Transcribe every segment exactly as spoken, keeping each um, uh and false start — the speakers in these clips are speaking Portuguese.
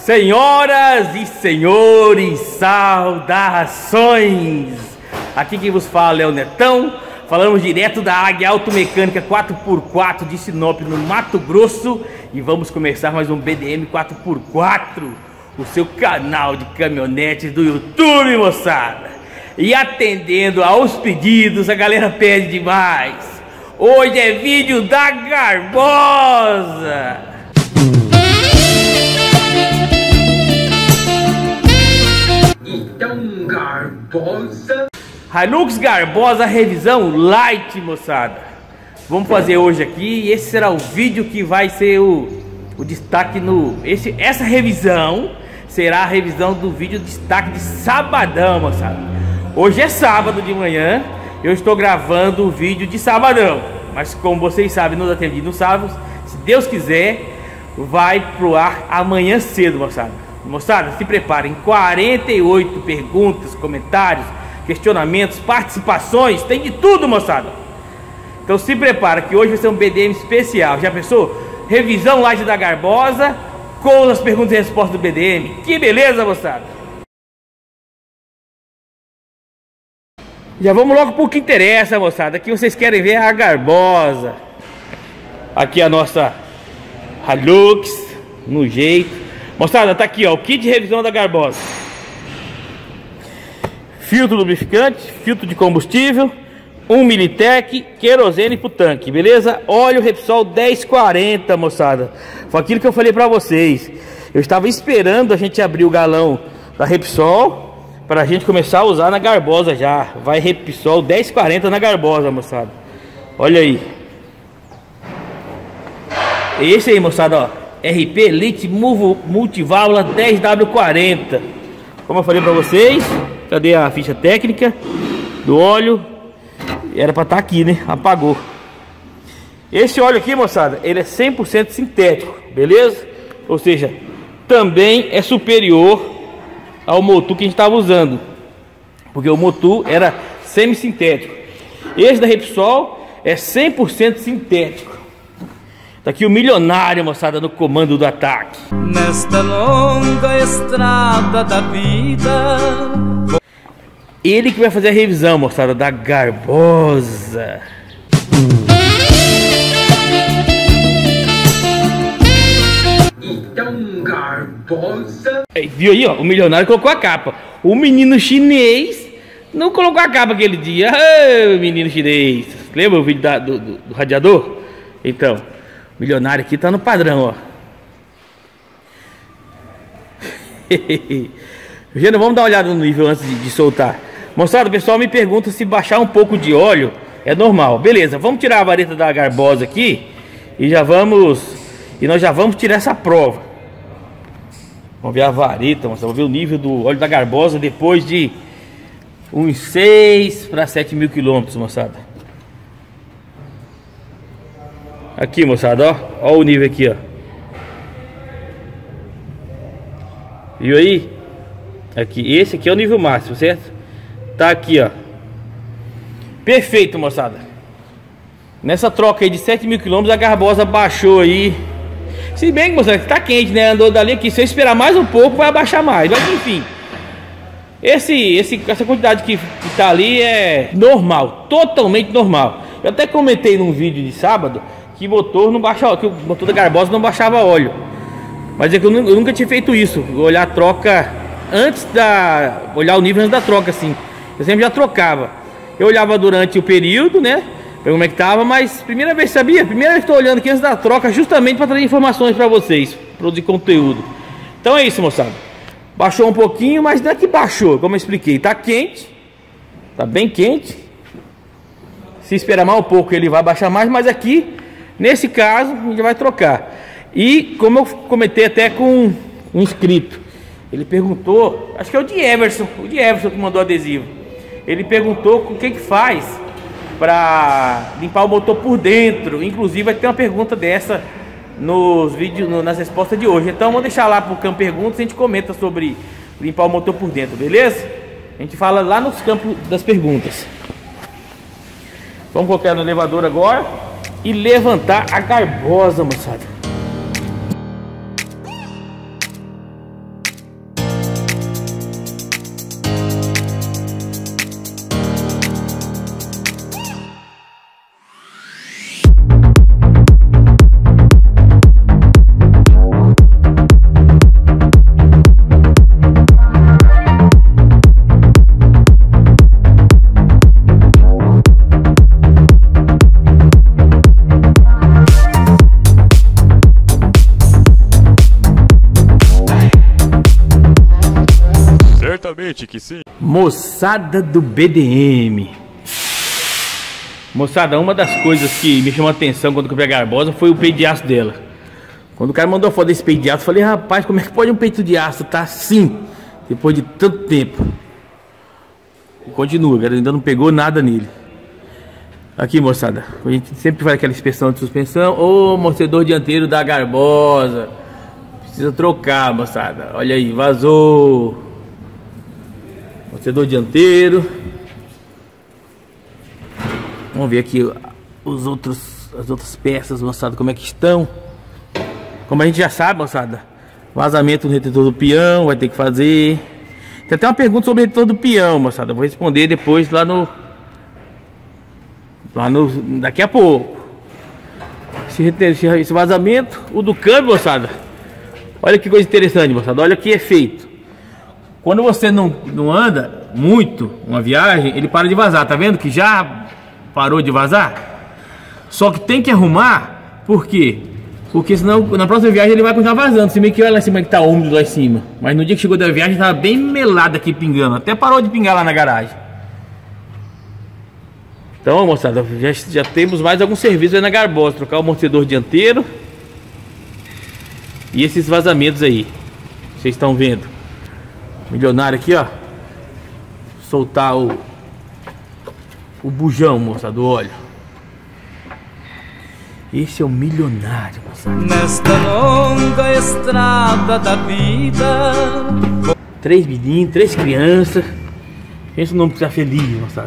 Senhoras e senhores, saudações! Aqui quem vos fala é o Netão. Falamos direto da Águia Automecânica quatro por quatro de Sinop, no Mato Grosso. E vamos começar mais um B D M quatro por quatro, o seu canal de caminhonetes do YouTube, moçada. E atendendo aos pedidos, a galera pede demais. Hoje é vídeo da Garbosa. Então, Garbosa... Hilux Garbosa revisão light, moçada. Vamos fazer hoje aqui. E esse será o vídeo que vai ser o, o destaque no... Esse, essa revisão será a revisão do vídeo destaque de sabadão, moçada. Hoje é sábado de manhã. Eu estou gravando o vídeo de sabadão. Mas como vocês sabem, nos atendi no sábado. Se Deus quiser, vai pro ar amanhã cedo, moçada. Moçada, se preparem. quarenta e oito perguntas, comentários, questionamentos, participações, tem de tudo, moçada. Então se prepara que hoje vai ser um B D M especial. Já pensou? Revisão light da Garbosa com as perguntas e respostas do B D M. Que beleza, moçada. Já vamos logo pro que interessa, moçada. Aqui vocês querem ver a Garbosa. Aqui a nossa Hilux no jeito. Moçada, tá aqui ó, o kit de revisão da Garbosa. Filtro lubrificante, filtro de combustível, um Militec, querosene pro tanque, beleza? Óleo Repsol dez quarenta, moçada. Foi aquilo que eu falei pra vocês. Eu estava esperando a gente abrir o galão da Repsol pra gente começar a usar na Garbosa já. Vai Repsol dez quarenta na Garbosa, moçada. Olha aí. Esse aí, moçada, ó. R P Elite Multiválvula dez W quarenta. Como eu falei pra vocês. Cadê a ficha técnica do óleo? Era pra estar aqui, né? Apagou. Esse óleo aqui, moçada, ele é cem por cento sintético, beleza? Ou seja, também é superior ao Motul que a gente estava usando, porque o Motul era semi-sintético. Esse da Repsol é cem por cento sintético. Tá aqui o milionário, moçada, no comando do ataque. Nesta longa estrada da vida, ele que vai fazer a revisão, moçada, da Garbosa. Então, Garbosa... Aí, viu aí, ó, o milionário colocou a capa. O menino chinês não colocou a capa aquele dia. Ô, menino chinês. Lembra o vídeo da, do, do, do radiador? Então, o milionário aqui tá no padrão, ó. Gente, vamos dar uma olhada no nível antes de, de soltar. Moçada, o pessoal me pergunta se baixar um pouco de óleo é normal. Beleza, vamos tirar a vareta da Garbosa aqui e já vamos e nós já vamos tirar essa prova. Vamos ver a vareta, moçada. Vamos ver o nível do óleo da Garbosa depois de uns seis para sete mil quilômetros, moçada. Aqui, moçada, ó, ó o nível aqui, ó. Viu aí? Aqui, esse aqui é o nível máximo, certo? Tá aqui, ó. Perfeito, moçada. Nessa troca aí de sete mil quilômetros, a Garbosa baixou aí. Se bem que, moçada, tá quente, né? Andou dali aqui. Se eu esperar mais um pouco, vai abaixar mais. Mas enfim, esse, esse, essa quantidade que, que tá ali é normal, totalmente normal. Eu até comentei num vídeo de sábado que o motor não baixa, que o motor da Garbosa não baixava óleo. Mas é que eu nunca tinha feito isso. Olhar a troca antes da... Olhar o nível antes da troca, assim. Eu sempre já trocava. Eu olhava durante o período, né? Ver como é que tava, mas primeira vez, sabia? Primeira vez que estou olhando aqui antes da troca, justamente para trazer informações para vocês, produzir conteúdo. Então é isso, moçada. Baixou um pouquinho, mas não é que baixou, como eu expliquei. Tá quente. Tá bem quente. Se esperar mais um pouco, ele vai baixar mais, mas aqui, nesse caso, a gente vai trocar. E como eu comentei até com um inscrito, ele perguntou, acho que é o de Everson, o de Everson que mandou adesivo. Ele perguntou o que que faz para limpar o motor por dentro. Inclusive vai ter uma pergunta dessa nos vídeos, no, nas respostas de hoje. Então vou deixar lá pro campo perguntas, a gente comenta sobre limpar o motor por dentro, beleza? A gente fala lá nos campos das perguntas. Vamos colocar no elevador agora e levantar a Garbosa, moçada. Obviamente que sim. Moçada do B D M. Moçada, uma das coisas que me chamou a atenção quando eu comprei a Garbosa foi o peito de aço dela. Quando o cara mandou foto desse peito de aço, eu falei, rapaz, como é que pode um peito de aço tá assim, depois de tanto tempo? E continua, galera, ainda não pegou nada nele. Aqui, moçada, a gente sempre faz aquela inspeção de suspensão. Ô, amortecedor dianteiro da Garbosa, precisa trocar, moçada. Olha aí, vazou. Amortecedor dianteiro. Vamos ver aqui os outros, as outras peças, moçada, como é que estão. Como a gente já sabe, moçada, vazamento no retentor do peão, vai ter que fazer. Tem até uma pergunta sobre o retentor do peão, moçada. Vou responder depois lá no... Lá no... Daqui a pouco. Esse, esse, esse vazamento, o do câmbio, moçada. Olha que coisa interessante, moçada. Olha o que é feito. Quando você não, não anda muito uma viagem, ele para de vazar. Tá vendo que já parou de vazar? Só que tem que arrumar. Por quê? Porque senão na próxima viagem ele vai continuar vazando. Se meio que olha lá em cima que tá úmido lá em cima. Mas no dia que chegou da viagem tava bem melado aqui pingando. Até parou de pingar lá na garagem. Então, moçada, já, já temos mais alguns serviços aí na Garbosa. Trocar o amortecedor dianteiro. E esses vazamentos aí. Vocês estão vendo. Milionário aqui, ó. Soltar o O bujão, moçada, do óleo. Esse é o milionário, moçada. Nesta longa estrada da vida. Três meninos, três crianças. Pensa no nome que tá feliz, moçada.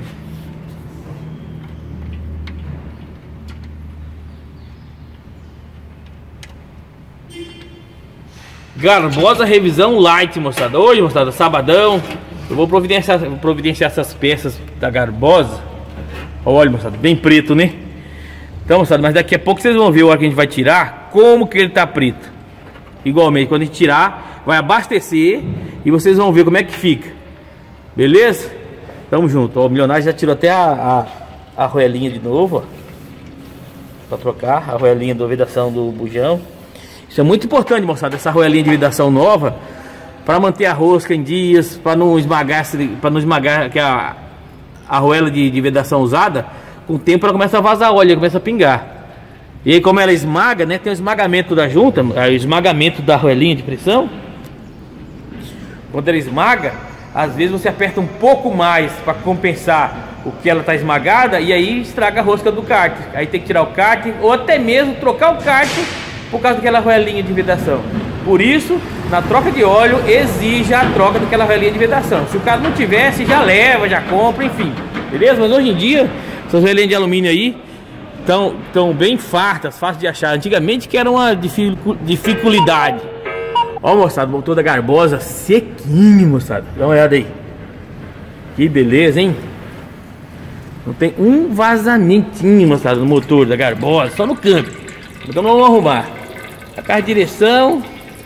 Garbosa revisão light, moçada. Hoje, moçada, sabadão. Eu vou providenciar, providenciar essas peças da Garbosa. Olha, moçada, bem preto, né? Então, moçada, mas daqui a pouco vocês vão ver a hora que a gente vai tirar, como que ele tá preto. Igualmente, quando a gente tirar, vai abastecer e vocês vão ver como é que fica. Beleza? Tamo junto. Ó, o milionário já tirou até a, a, a arruelinha de novo, ó. Pra trocar a arruelinha da vedação do bujão. Isso é muito importante, moçada, essa arruelinha de vedação nova, para manter a rosca em dias, para não esmagar, para não esmagar que a arruela de, de vedação usada. Com o tempo ela começa a vazar óleo, ela começa a pingar. E aí, como ela esmaga, né, tem o esmagamento da junta, o esmagamento da arruelinha de pressão. Quando ela esmaga, às vezes você aperta um pouco mais para compensar o que ela está esmagada, e aí estraga a rosca do kart. Aí tem que tirar o kart, ou até mesmo trocar o kart por causa daquela arruelinha de vedação. Por isso, na troca de óleo, exige a troca daquela arruelinha de vedação. Se o cara não tivesse, já leva, já compra, enfim. Beleza? Mas hoje em dia, essas arruelinhas de alumínio aí estão tão bem fartas, fáceis de achar. Antigamente que era uma dificuldade. Ó, moçada, o motor da Garbosa sequinho, moçada. Dá uma olhada aí. Que beleza, hein? Não tem um vazamentinho, moçada, no motor da Garbosa, só no canto. Então vamos arrumar. A carro de direção.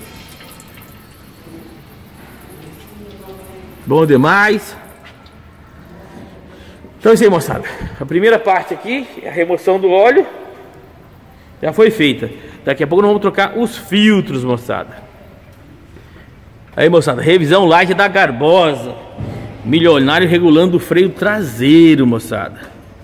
Bom demais. Então é isso aí, moçada. A primeira parte aqui, a remoção do óleo, já foi feita. Daqui a pouco nós vamos trocar os filtros, moçada. Aí, moçada, revisão light da Garbosa. Milionário regulando o freio traseiro, moçada.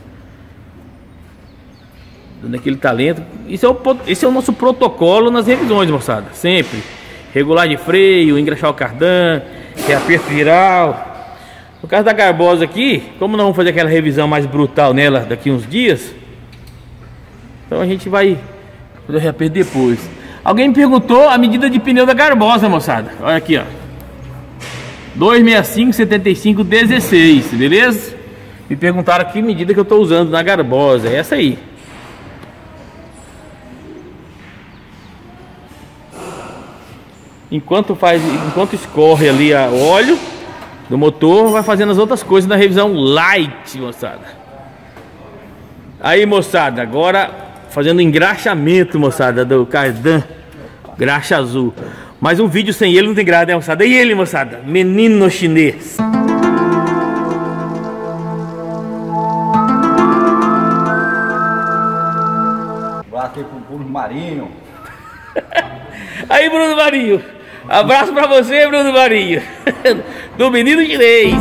Dando aquele talento. Isso é o, esse é o nosso protocolo nas revisões, moçada. Sempre. Regular de freio, engraxar o cardan, reaperto geral. No caso da Garbosa aqui, como nós vamos fazer aquela revisão mais brutal nela daqui uns dias, então a gente vai fazer o reaperto depois. Alguém me perguntou a medida de pneu da Garbosa, moçada. Olha aqui, ó. dois sessenta e cinco, setenta e cinco, dezesseis, beleza? Me perguntaram que medida que eu estou usando na Garbosa. É essa aí. Enquanto faz, enquanto escorre ali o óleo do motor, vai fazendo as outras coisas na revisão light, moçada. Aí, moçada, agora fazendo engraxamento, moçada, do cardan, graxa azul. Mas um vídeo sem ele não tem graça, né, moçada? E ele, moçada? Menino chinês. Abraço aí pro Bruno Marinho. Aí, Bruno Marinho. Abraço pra você, Bruno Marinho. do menino chinês.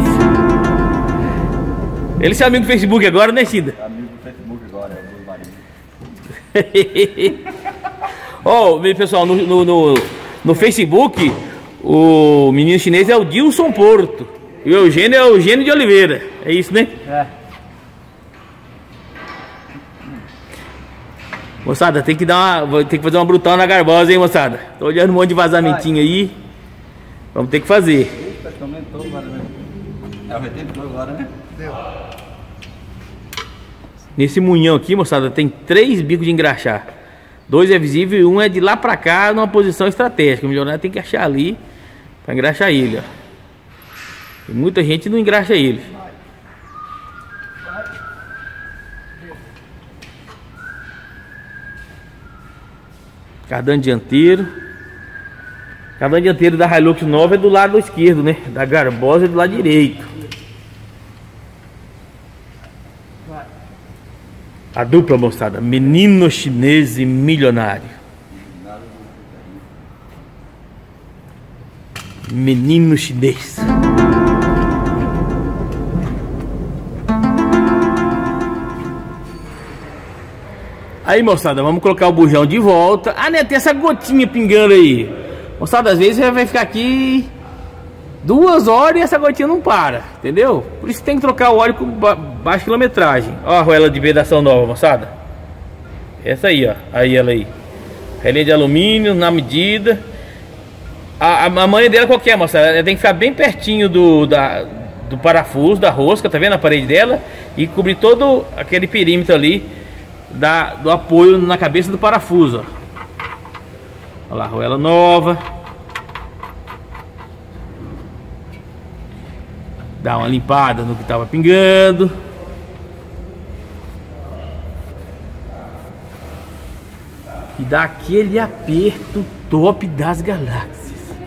Ele é seu amigo do Facebook agora, né, Cida? É amigo do Facebook agora, é o Marinho. Ó, oh, pessoal, no, no, no, no Facebook, o menino chinês é o Dilson Porto. E o Eugênio é o Eugênio de Oliveira. É isso, né? É. Moçada, tem que dar uma, tem que fazer uma brutal na Garbosa, hein, moçada? Tô olhando um monte de vazamentinho aí. Vamos ter que fazer. Aumentou agora, né? É o retempo agora, né? Deu. Nesse munhão aqui, moçada, tem três bicos de engraxar. Dois é visível e um é de lá pra cá, numa posição estratégica. O milionário tem que achar ali pra engraxar ele, ó. E muita gente não engraxa ele. Cardan dianteiro. Cardan dianteiro da Hilux nova é do lado esquerdo, né? Da Garbosa é do lado direito. A dupla, moçada, menino chinês e milionário. Menino chinês. Aí, moçada, vamos colocar o bujão de volta. Ah, né, tem essa gotinha pingando aí. Moçada, às vezes você vai ficar aqui duas horas e essa gotinha não para, entendeu? Por isso tem que trocar o óleo com ba baixa quilometragem. Ó a arruela de vedação nova, moçada. Essa aí, ó. Aí ela aí. Relinha de alumínio na medida. A, a, a manha dela qual que é, moçada? Ela tem que ficar bem pertinho do, da, do parafuso, da rosca, tá vendo a parede dela? E cobrir todo aquele perímetro ali da, do apoio na cabeça do parafuso, ó. Olha lá, arruela nova. Dá uma limpada no que tava pingando. E dá aquele aperto top das galáxias.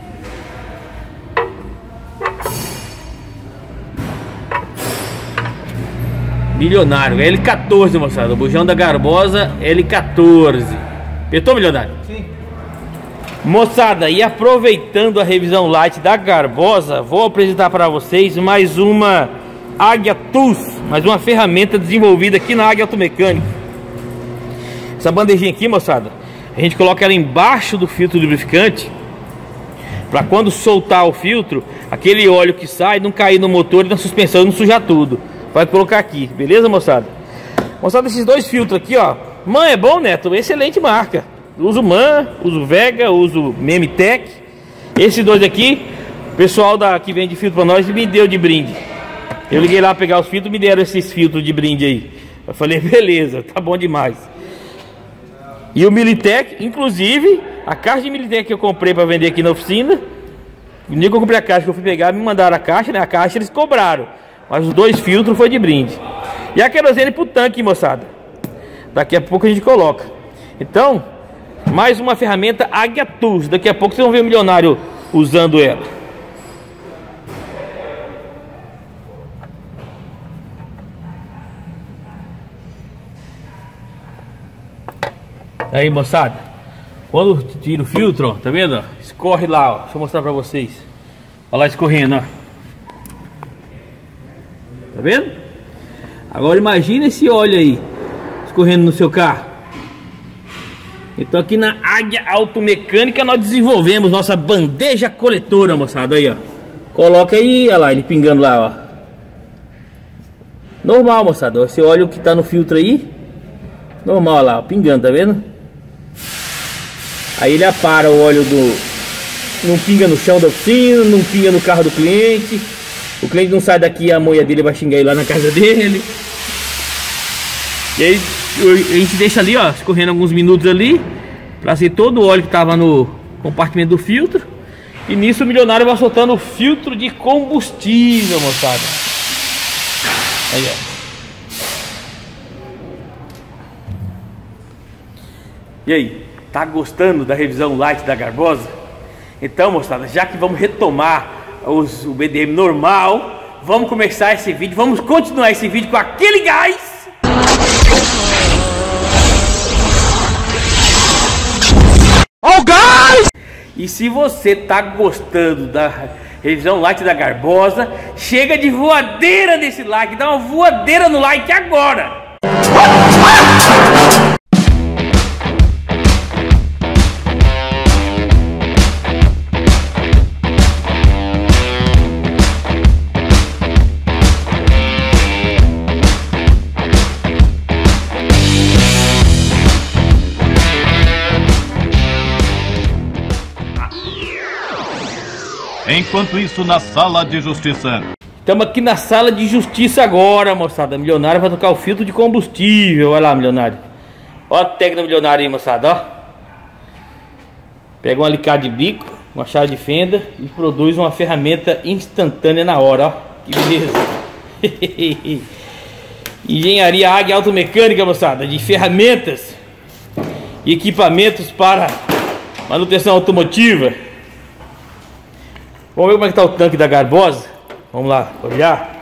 Milionário, L quatorze, moçada. O bujão da Garbosa L quatorze. Apertou, milionário? Sim. Moçada, e aproveitando a revisão light da Garbosa, vou apresentar para vocês mais uma Águia Tools, mais uma ferramenta desenvolvida aqui na Águia Automecânica. Essa bandejinha aqui, moçada, a gente coloca ela embaixo do filtro lubrificante, para quando soltar o filtro, aquele óleo que sai não cair no motor e na suspensão e não sujar tudo. Vai colocar aqui, beleza, moçada? Moçada, esses dois filtros aqui, ó. Man, é bom, Neto? Excelente marca. Uso Man, uso Vega, uso Memitec. Esses dois aqui, o pessoal da, que vende filtro para nós me deu de brinde. Eu liguei lá pegar os filtros, me deram esses filtros de brinde aí. Eu falei, beleza, tá bom demais. E o Militec, inclusive, a caixa de Militec que eu comprei para vender aqui na oficina, no dia que eu comprei a caixa que eu fui pegar, me mandaram a caixa, né? A caixa eles cobraram, mas os dois filtros foi de brinde. E a querosene pro tanque, moçada. Daqui a pouco a gente coloca. Então, mais uma ferramenta Águia Tools. Daqui a pouco vocês vão ver o milionário usando ela. Aí, moçada, quando tira o filtro, ó, tá vendo? Ó, escorre lá, ó. Deixa eu mostrar pra vocês. Olha lá escorrendo, ó. Tá vendo? Agora imagina esse óleo aí escorrendo no seu carro. Então aqui na Águia Automecânica nós desenvolvemos nossa bandeja coletora, moçada. Aí, ó. Coloca aí, olha lá, ele pingando lá, ó. Normal, moçada. Esse óleo que tá no filtro aí, normal, olha lá, ó, pingando, tá vendo? Aí ele apara o óleo do... Não pinga no chão da oficina, não pinga no carro do cliente. O cliente não sai daqui, a mulher dele vai xingar ele lá na casa dele. E aí a gente deixa ali, ó, escorrendo alguns minutos ali, pra ser todo o óleo que tava no compartimento do filtro. E nisso o milionário vai soltando o filtro de combustível, moçada. Aí, ó. E aí, tá gostando da revisão light da Garbosa? Então, moçada, já que vamos retomar os, o B D M normal, vamos começar esse vídeo, vamos continuar esse vídeo com aquele gás. Ó o gás! E se você tá gostando da Revisão light da Garbosa. Chega de voadeira nesse like. Dá uma voadeira no like agora. Enquanto isso, na sala de justiça. Estamos aqui na sala de justiça agora, moçada. Milionário vai trocar o filtro de combustível. Olha lá, milionário. Olha a técnica milionária aí, moçada, ó. Pega um alicate de bico, uma chave de fenda e produz uma ferramenta instantânea na hora, ó. Que beleza. Engenharia Águia Automecânica, moçada, de ferramentas e equipamentos para manutenção automotiva. Vamos ver como é que tá o tanque da Garbosa. Vamos lá, olhar.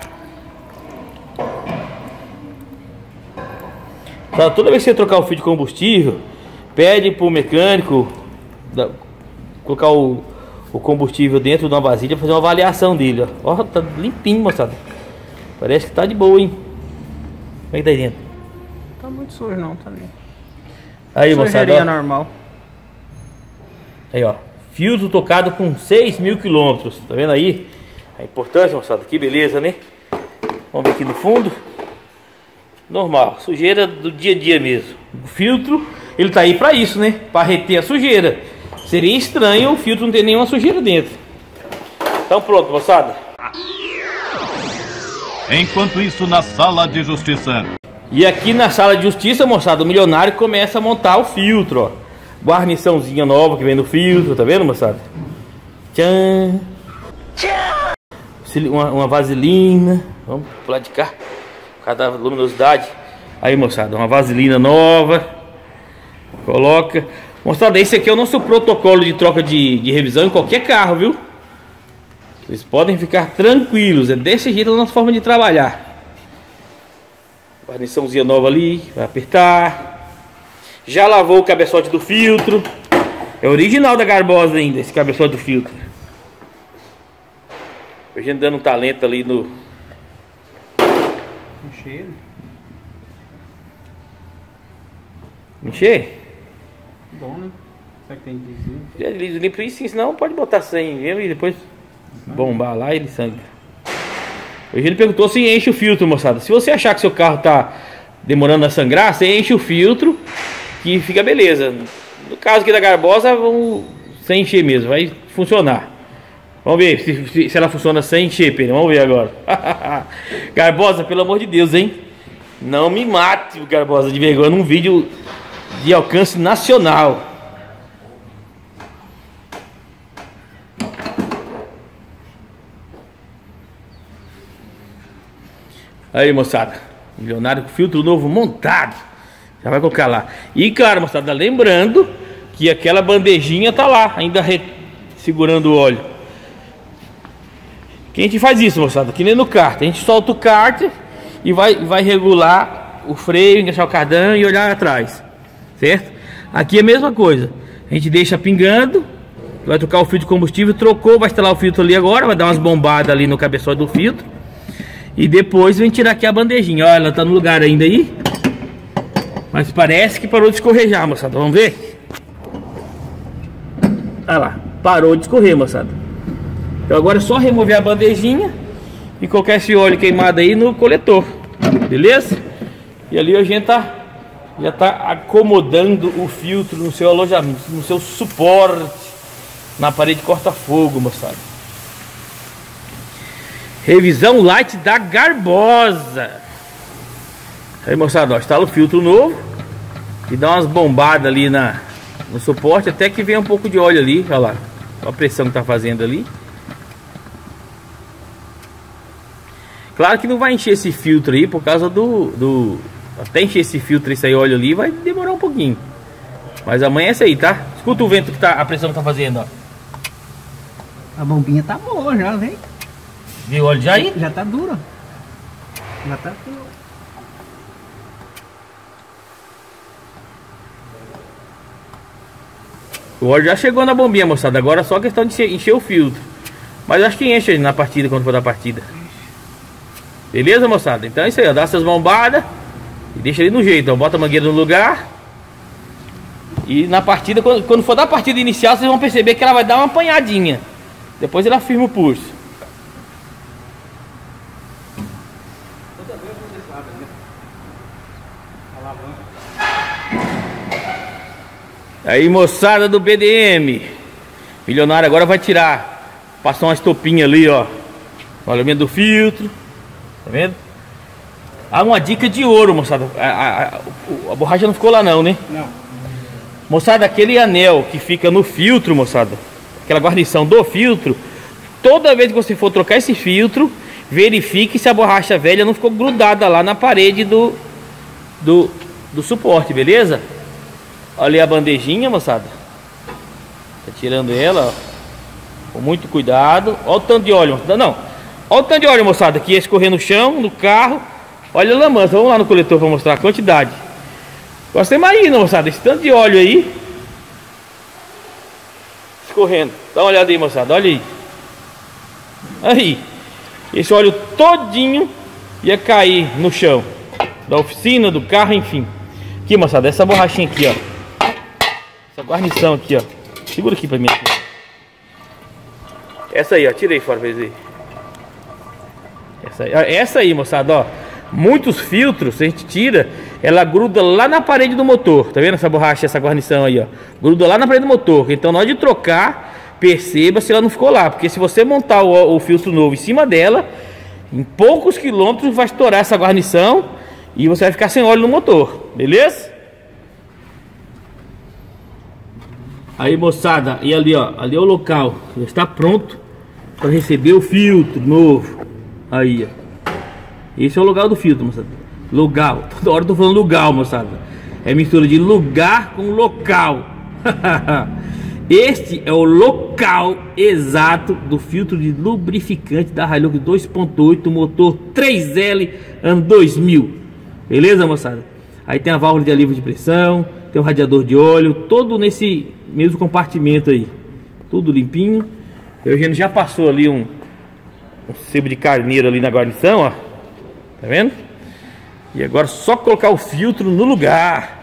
Tá, toda vez que você trocar o fio de combustível, pede pro mecânico da, colocar o, o combustível dentro de uma vasilha, fazer uma avaliação dele, ó. Ó, tá limpinho, moçada. Parece que tá de boa, hein? Como é que tá aí dentro? Tá muito sujo não, tá limpo. Aí, moçada, ó. Normal. Aí, ó. Filtro tocado com seis mil quilômetros. Tá vendo aí? A importância, moçada. Que beleza, né? Vamos ver aqui no fundo. Normal. Sujeira do dia a dia mesmo. O filtro, ele tá aí pra isso, né? Pra reter a sujeira. Seria estranho o filtro não ter nenhuma sujeira dentro. Então pronto, moçada. Enquanto isso, na sala de justiça. E aqui na sala de justiça, moçada, o milionário começa a montar o filtro, ó. Guarniçãozinha nova que vem no filtro, tá vendo, moçada? Tchan! Uma, uma vaselina. Vamos pro lado de cá. Por causa da luminosidade. Aí, moçada, uma vaselina nova. Coloca. Moçada, esse aqui é o nosso protocolo de troca de, de revisão em qualquer carro, viu? Vocês podem ficar tranquilos. É desse jeito a nossa forma de trabalhar. Guarniçãozinha nova ali. Vai apertar. Já lavou o cabeçote do filtro. É original da Garbosa ainda, esse cabeçote do filtro. A gente dando um talento ali no... Encher. Encher? Bom, né? Será que tem que Já limpa isso, sim, senão pode botar sangue mesmo e depois bombar lá e ele sangra. Hoje ele perguntou se enche o filtro, moçada. Se você achar que seu carro tá demorando a sangrar, você enche o filtro que fica beleza. No caso aqui da Garbosa, vamos sem encher mesmo, vai funcionar. Vamos ver se, se ela funciona sem encher, Pedro. Vamos ver agora. Garbosa, pelo amor de Deus, hein? Não me mate, Garbosa, de vergonha, num vídeo de alcance nacional. Aí, moçada, milionário com filtro novo montado. Já vai colocar lá. E, cara, moçada, lembrando que aquela bandejinha tá lá, ainda re... segurando o óleo. Que a gente faz isso, moçada, que nem no kart. A gente solta o kart e vai, vai regular o freio, encaixar o cardan e olhar atrás, certo? Aqui é a mesma coisa. A gente deixa pingando, vai trocar o filtro de combustível, trocou, vai instalar o filtro ali agora, vai dar umas bombadas ali no cabeçote do filtro. E depois vem tirar aqui a bandejinha. Olha, ela tá no lugar ainda aí. Mas parece que parou de escorrejar, moçada. Vamos ver? Olha lá, parou de escorrer, moçada. Então agora é só remover a bandejinha e colocar esse óleo queimado aí no coletor. Beleza? E ali a gente tá, já tá acomodando o filtro no seu alojamento, no seu suporte, na parede corta-fogo, moçada. Revisão light da Garbosa. Aí, moçada, ó, instala o filtro novo e dá umas bombadas ali na, no suporte até que venha um pouco de óleo ali. Olha lá, olha a pressão que tá fazendo ali. Claro que não vai encher esse filtro aí por causa do, do... Até encher esse filtro, esse aí, óleo ali, vai demorar um pouquinho. Mas amanhã é essa aí, tá? Escuta o vento que tá, a pressão que tá fazendo, ó. A bombinha tá boa já, vem. Viu o óleo já aí? Já tá dura. Já tá dura. O óleo já chegou na bombinha, moçada. Agora é só questão de encher o filtro. Mas acho que enche na partida, quando for da partida. Beleza, moçada? Então é isso aí, ó. Dá essas bombadas e deixa ele no jeito, ó. Bota a mangueira no lugar. E na partida, quando, quando for da partida inicial, vocês vão perceber que ela vai dar uma apanhadinha. Depois ela firma o pulso. Aí, moçada do B D M, milionário agora vai tirar, passar uma estopinha ali, ó, o alimento do filtro, tá vendo? Ah, uma dica de ouro, moçada. A, a, a, a borracha não ficou lá não, né? Não. Moçada, aquele anel que fica no filtro, moçada, aquela guarnição do filtro, toda vez que você for trocar esse filtro, verifique se a borracha velha não ficou grudada lá na parede do, do, do suporte, beleza? Olha aí a bandejinha, moçada. Tá tirando ela, ó, com muito cuidado. Olha o tanto de óleo. Não, não. Olha o tanto de óleo, moçada, que ia escorrer no chão, no carro. Olha a lambança. Vamos lá no coletor para mostrar a quantidade. Agora você imagina, moçada, esse tanto de óleo aí escorrendo. Dá uma olhada aí, moçada. Olha aí. Aí. Esse óleo todinho ia cair no chão da oficina, do carro, enfim. Aqui, moçada, essa borrachinha aqui, ó. Essa guarnição aqui, ó. Segura aqui pra mim. Aqui. Essa aí, ó. Tirei fora pra ver. Essa aí, essa aí, moçada, ó. Muitos filtros, a gente tira, ela gruda lá na parede do motor. Tá vendo essa borracha, essa guarnição aí, ó? Gruda lá na parede do motor. Então, na hora de trocar, perceba se ela não ficou lá. Porque se você montar o, o filtro novo em cima dela, em poucos quilômetros vai estourar essa guarnição e você vai ficar sem óleo no motor. Beleza? Aí, moçada, e ali, ó, ali é o local, já está pronto para receber o filtro novo. Aí, ó. Esse é o lugar do filtro, moçada. Lugar, toda hora eu tô falando lugar, moçada. É mistura de lugar com local. Este é o local exato do filtro de lubrificante da Hilux dois ponto oito, motor três L, ano dois mil. Beleza, moçada? Aí tem a válvula de alívio de pressão, tem o radiador de óleo, todo nesse mesmo compartimento aí. Tudo limpinho. O Eugênio já passou ali um, um sebo de carneiro ali na guarnição, ó. Tá vendo? E agora só colocar o filtro no lugar.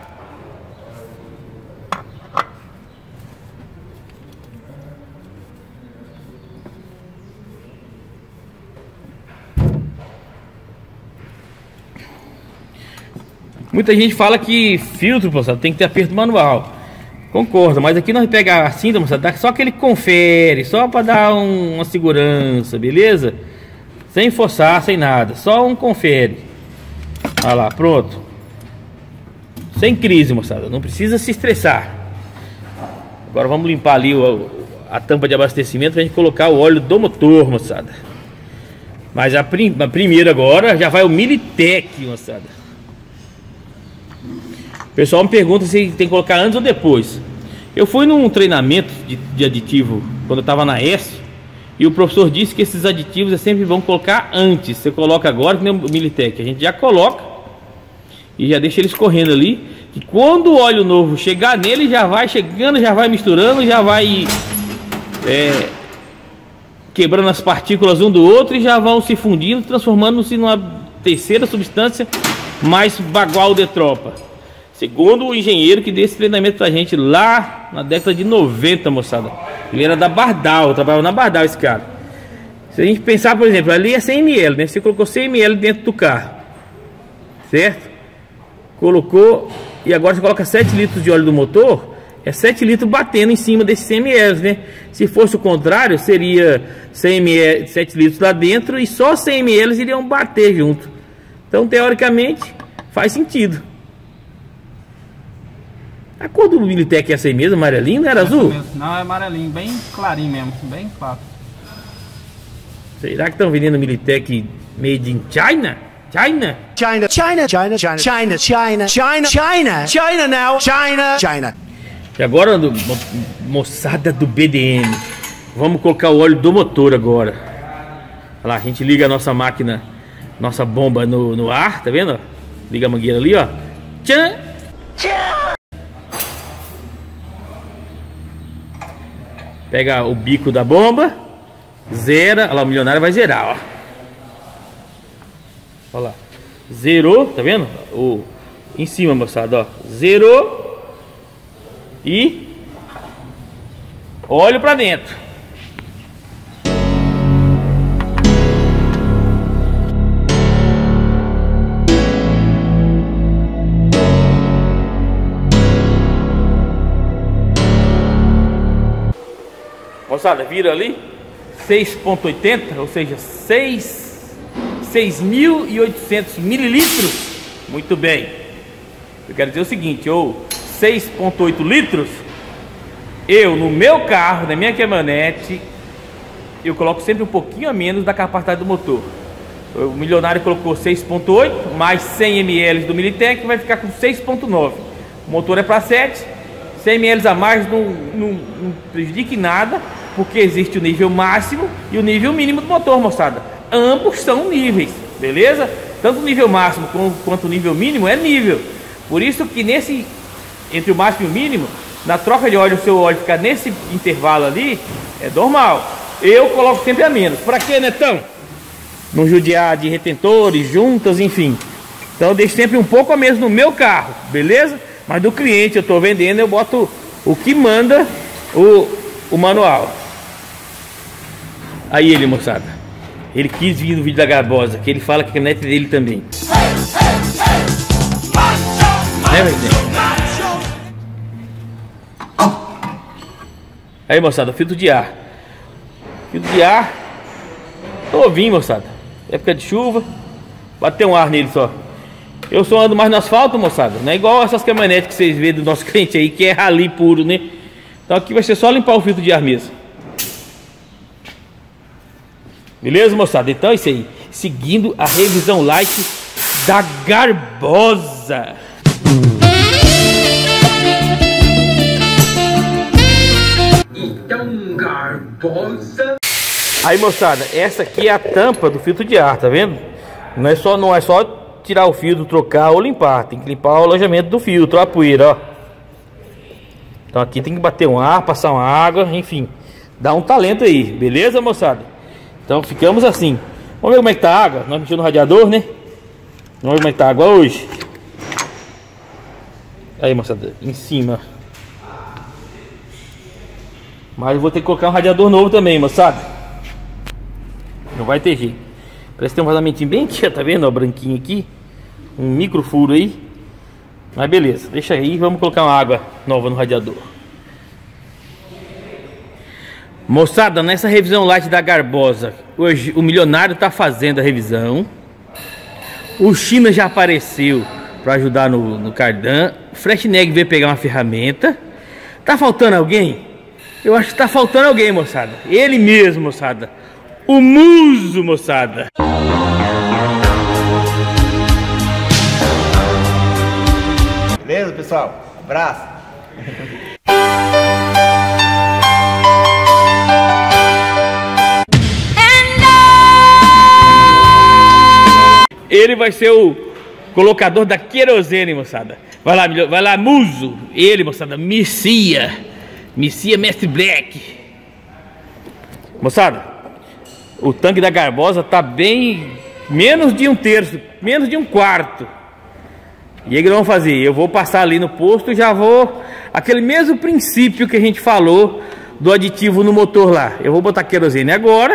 Muita gente fala que filtro, moçada, tem que ter aperto manual. Concordo, mas aqui nós pegar assim, moçada, dá só aquele confere, só para dar um, uma segurança, beleza? Sem forçar, sem nada, só um confere. Olha lá, pronto. Sem crise, moçada, não precisa se estressar. Agora vamos limpar ali o, a tampa de abastecimento pra gente colocar o óleo do motor, moçada. Mas a, prim, a primeira agora já vai o Militech, moçada. O pessoal me pergunta se tem que colocar antes ou depois. Eu fui num treinamento de, de aditivo quando eu estava na ESSO, e o professor disse que esses aditivos é sempre bom colocar antes. Você coloca agora, que nem o Militech, a gente já coloca e já deixa ele escorrendo ali, e quando o óleo novo chegar nele, já vai chegando, já vai misturando, já vai é, quebrando as partículas um do outro, e já vão se fundindo, transformando-se numa terceira substância mais bagual de tropa. Segundo o engenheiro que deu esse treinamento pra gente lá na década de noventa, moçada. Ele era da Bardal, trabalhava na Bardal esse cara. Se a gente pensar, por exemplo, ali é cem mililitros, né? Você colocou cem mililitros dentro do carro, certo? Colocou, e agora você coloca sete litros de óleo do motor, é sete litros batendo em cima desses cem mililitros, né? Se fosse o contrário, seria cem mililitros, sete litros lá dentro, e só cem mililitros iriam bater junto. Então, teoricamente, faz sentido. A cor do Militech é essa aí mesmo, amarelinho, não era é azul? Mesmo. Não, é amarelinho, bem clarinho mesmo, bem claro. Será que estão vendendo Militech made in China? China? China, China, China, China, China, China, China, China, China now, China, China. E agora, mo moçada do B D M, vamos colocar o óleo do motor agora. Olha lá, a gente liga a nossa máquina, nossa bomba no, no ar, tá vendo? Liga a mangueira ali, ó. Tchan! Tchan! Pega o bico da bomba, Zera, olha lá, o milionário vai zerar, ó. Olha lá. Zerou, tá vendo? O, em cima, moçada, ó. Zerou. E óleo pra dentro. Moçada, vira ali seis ponto oitenta, ou seja, seis mil e oitocentos mililitros. Muito bem. Eu quero dizer o seguinte, ou seis ponto oito litros. Eu, no meu carro, na minha caminhonete, eu coloco sempre um pouquinho a menos da capacidade do motor. O milionário colocou seis ponto oito, mais cem mililitros do Militec, vai ficar com seis ponto nove. O motor é para sete, cem mililitros a mais não, não, não prejudica em nada, porque existe o nível máximo e o nível mínimo do motor, moçada. Ambos são níveis, beleza? Tanto o nível máximo quanto o nível mínimo é nível. Por isso que nesse, entre o máximo e o mínimo, na troca de óleo, o seu óleo ficar nesse intervalo ali, é normal. Eu coloco sempre a menos. Pra quê, Netão? Não judiar de retentores, juntas, enfim. Então eu deixo sempre um pouco a menos no meu carro, beleza? Mas do cliente eu tô vendendo, eu boto o que manda o, o manual. Aí ele, moçada. Ele quis vir no vídeo da Garbosa, que ele fala que a caminhonete dele também. Né, presidente? Aí, moçada, filtro de ar. Filtro de ar novinho, moçada. Época de chuva. Bater um ar nele só. Eu só ando mais no asfalto, moçada. Não é igual essas caminhonetes que vocês vêem do nosso cliente aí, que é rali puro, né? Então aqui vai ser só limpar o filtro de ar mesmo. Beleza, moçada? Então é isso aí. Seguindo a revisão light da Garbosa. Então, Garbosa. Aí, moçada, essa aqui é a tampa do filtro de ar, tá vendo? Não é só, não é só tirar o filtro, trocar ou limpar. Tem que limpar o alojamento do filtro, ó, a poeira, ó. Então aqui tem que bater um ar, passar uma água, enfim. Dá um talento aí, beleza, moçada? Então ficamos assim. Vamos ver como é que tá a água. Nós mexemos no radiador, né? Vamos ver como é que tá a água hoje. Aí, moçada, em cima. Mas eu vou ter que colocar um radiador novo também, moçada. Não vai ter jeito. Parece que tem um vazamentinho bem aqui, tá vendo? Ó, branquinho aqui. Um micro furo aí. Mas beleza, deixa aí. Vamos colocar uma água nova no radiador. Moçada, nessa revisão light da Garbosa, hoje o milionário tá fazendo a revisão. O China já apareceu para ajudar no, no cardan. O Freshneg veio pegar uma ferramenta. Tá faltando alguém? Eu acho que tá faltando alguém, moçada. Ele mesmo, moçada. O Muso, moçada. Beleza, pessoal? Abraço. Ele vai ser o colocador da querosene, moçada. Vai lá, vai lá, Muso. Ele, moçada, Missia. Missia Mestre Black. Moçada, o tanque da Garbosa tá bem menos de um terço, menos de um quarto. E aí o que nós vamos fazer? Eu vou passar ali no posto e já vou... Aquele mesmo princípio que a gente falou do aditivo no motor lá. Eu vou botar querosene agora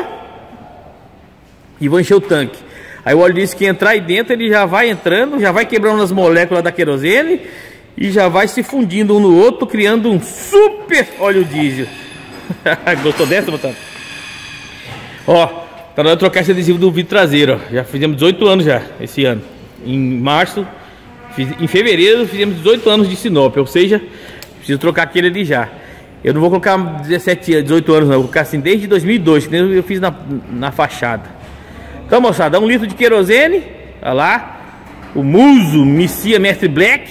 e vou encher o tanque. Aí o óleo disse que entrar aí dentro, ele já vai entrando, já vai quebrando as moléculas da querosene e já vai se fundindo um no outro, criando um super óleo diesel. Gostou dessa, moçada? Ó, tá na hora de trocar esse adesivo do vidro traseiro, ó. Já fizemos dezoito anos já, esse ano. Em março, fiz, em fevereiro fizemos dezoito anos de Sinop, ou seja, preciso trocar aquele ali já. Eu não vou colocar dezessete, dezoito anos não, vou colocar assim desde dois mil e dois, que eu fiz na, na fachada. Então, moçada, um litro de querosene. Olha lá. O Muso Missia Mestre Black.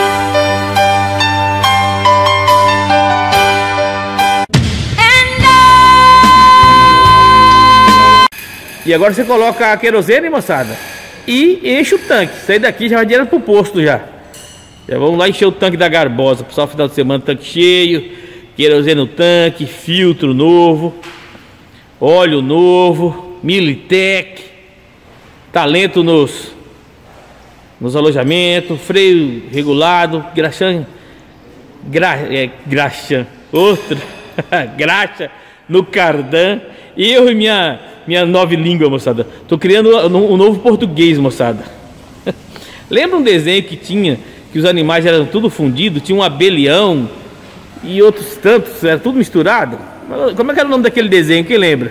E agora você coloca a querosene, moçada, e enche o tanque. Sair daqui já vai direto pro posto já. Já vamos lá encher o tanque da Garbosa. Pessoal, final de semana, tanque cheio. Querosene no tanque, filtro novo. óleo novo, Militec, talento nos, nos alojamentos, freio regulado, graxan, gra, é, graxan, outro, graxa no cardan. Eu e minha, minha nova língua, moçada. Tô criando um, um novo português, moçada. Lembra um desenho que tinha, que os animais eram tudo fundido? Tinha um abelhão e outros tantos, era tudo misturado. Como é que era o nome daquele desenho? Quem lembra?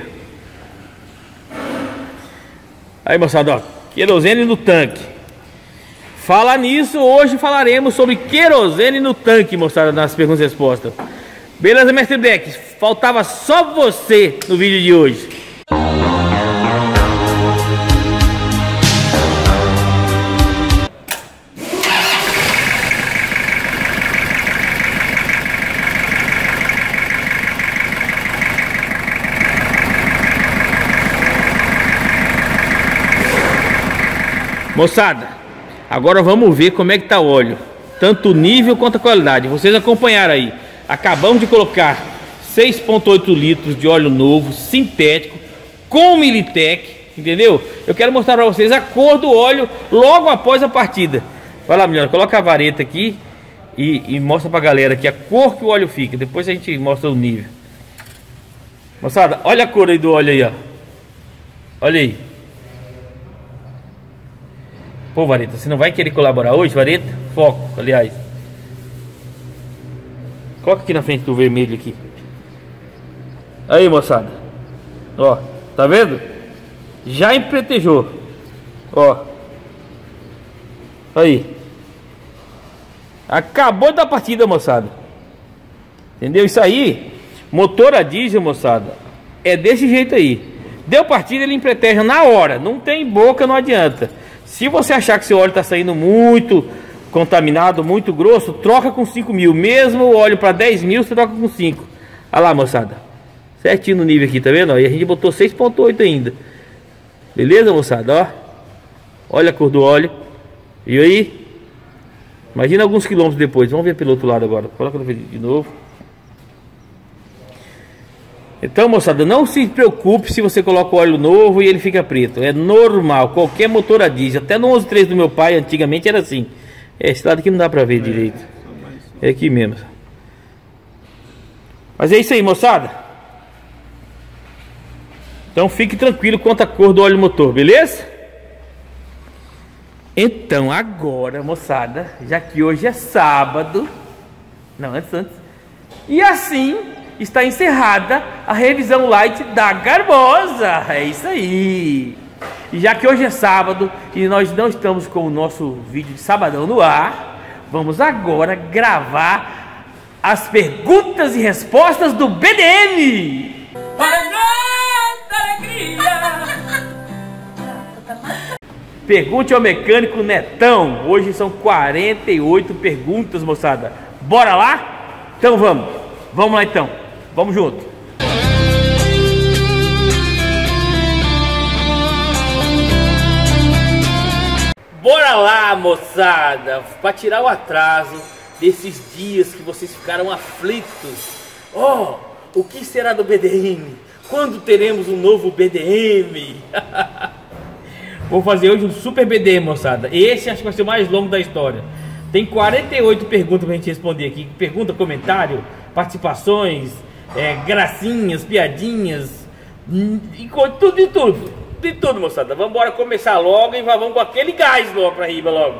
Aí, moçada, ó, querosene no tanque. Fala nisso, hoje falaremos sobre querosene no tanque, moçada, nas perguntas e respostas. Beleza, mestre Black? Faltava só você no vídeo de hoje. Moçada, agora vamos ver como é que tá o óleo, tanto o nível quanto a qualidade. Vocês acompanharam aí. Acabamos de colocar seis ponto oito litros de óleo novo, sintético, com Militec, entendeu? Eu quero mostrar para vocês a cor do óleo logo após a partida. Vai lá, melhor, coloca a vareta aqui e, e mostra pra galera aqui a cor que o óleo fica. Depois a gente mostra o nível. Moçada, olha a cor aí do óleo aí, ó. Olha aí. Pô, vareta, você não vai querer colaborar hoje, vareta? Foco, aliás. Coloca aqui na frente do vermelho aqui. Aí, moçada. Ó, tá vendo? Já empretejou. Ó. Aí. Acabou da partida, moçada. Entendeu? Isso aí, motor a diesel, moçada, é desse jeito aí. Deu partida, ele empreteja na hora. Não tem boca, não adianta. Se você achar que seu óleo tá saindo muito contaminado, muito grosso, troca com cinco mil. Mesmo o óleo para dez mil, você troca com cinco. Olha lá, moçada. Certinho no nível aqui, tá vendo? E a gente botou seis ponto oito ainda. Beleza, moçada? Ó. Olha a cor do óleo. E aí? Imagina alguns quilômetros depois. Vamos ver pelo outro lado agora. Coloca de novo. Então, moçada, não se preocupe se você coloca o óleo novo e ele fica preto. É normal. Qualquer motor a diesel. Até no onze três do meu pai, antigamente era assim. Esse lado aqui não dá pra ver direito. É aqui mesmo. Mas é isso aí, moçada. Então fique tranquilo quanto à cor do óleo motor, beleza? Então agora, moçada, já que hoje é sábado. Não, antes, antes. E assim está encerrada a revisão light da Garbosa. É isso aí. E já que hoje é sábado e nós não estamos com o nosso vídeo de sabadão no ar, vamos agora gravar as perguntas e respostas do B D M. Para nossa alegria. Pergunte ao mecânico Netão. Hoje são quarenta e oito perguntas, moçada. Bora lá? Então vamos. Vamos lá então. Vamos junto. Bora lá, moçada, para tirar o atraso desses dias que vocês ficaram aflitos. Oh, o que será do B D M? Quando teremos um novo B D M? Vou fazer hoje um super B D M, moçada. Esse acho que vai ser o mais longo da história. Tem quarenta e oito perguntas pra gente responder aqui. Pergunta, comentário, participações, é, gracinhas, piadinhas, e tudo e tudo. De tudo, moçada. Vamos embora começar logo e vamos com aquele gás logo pra riba logo.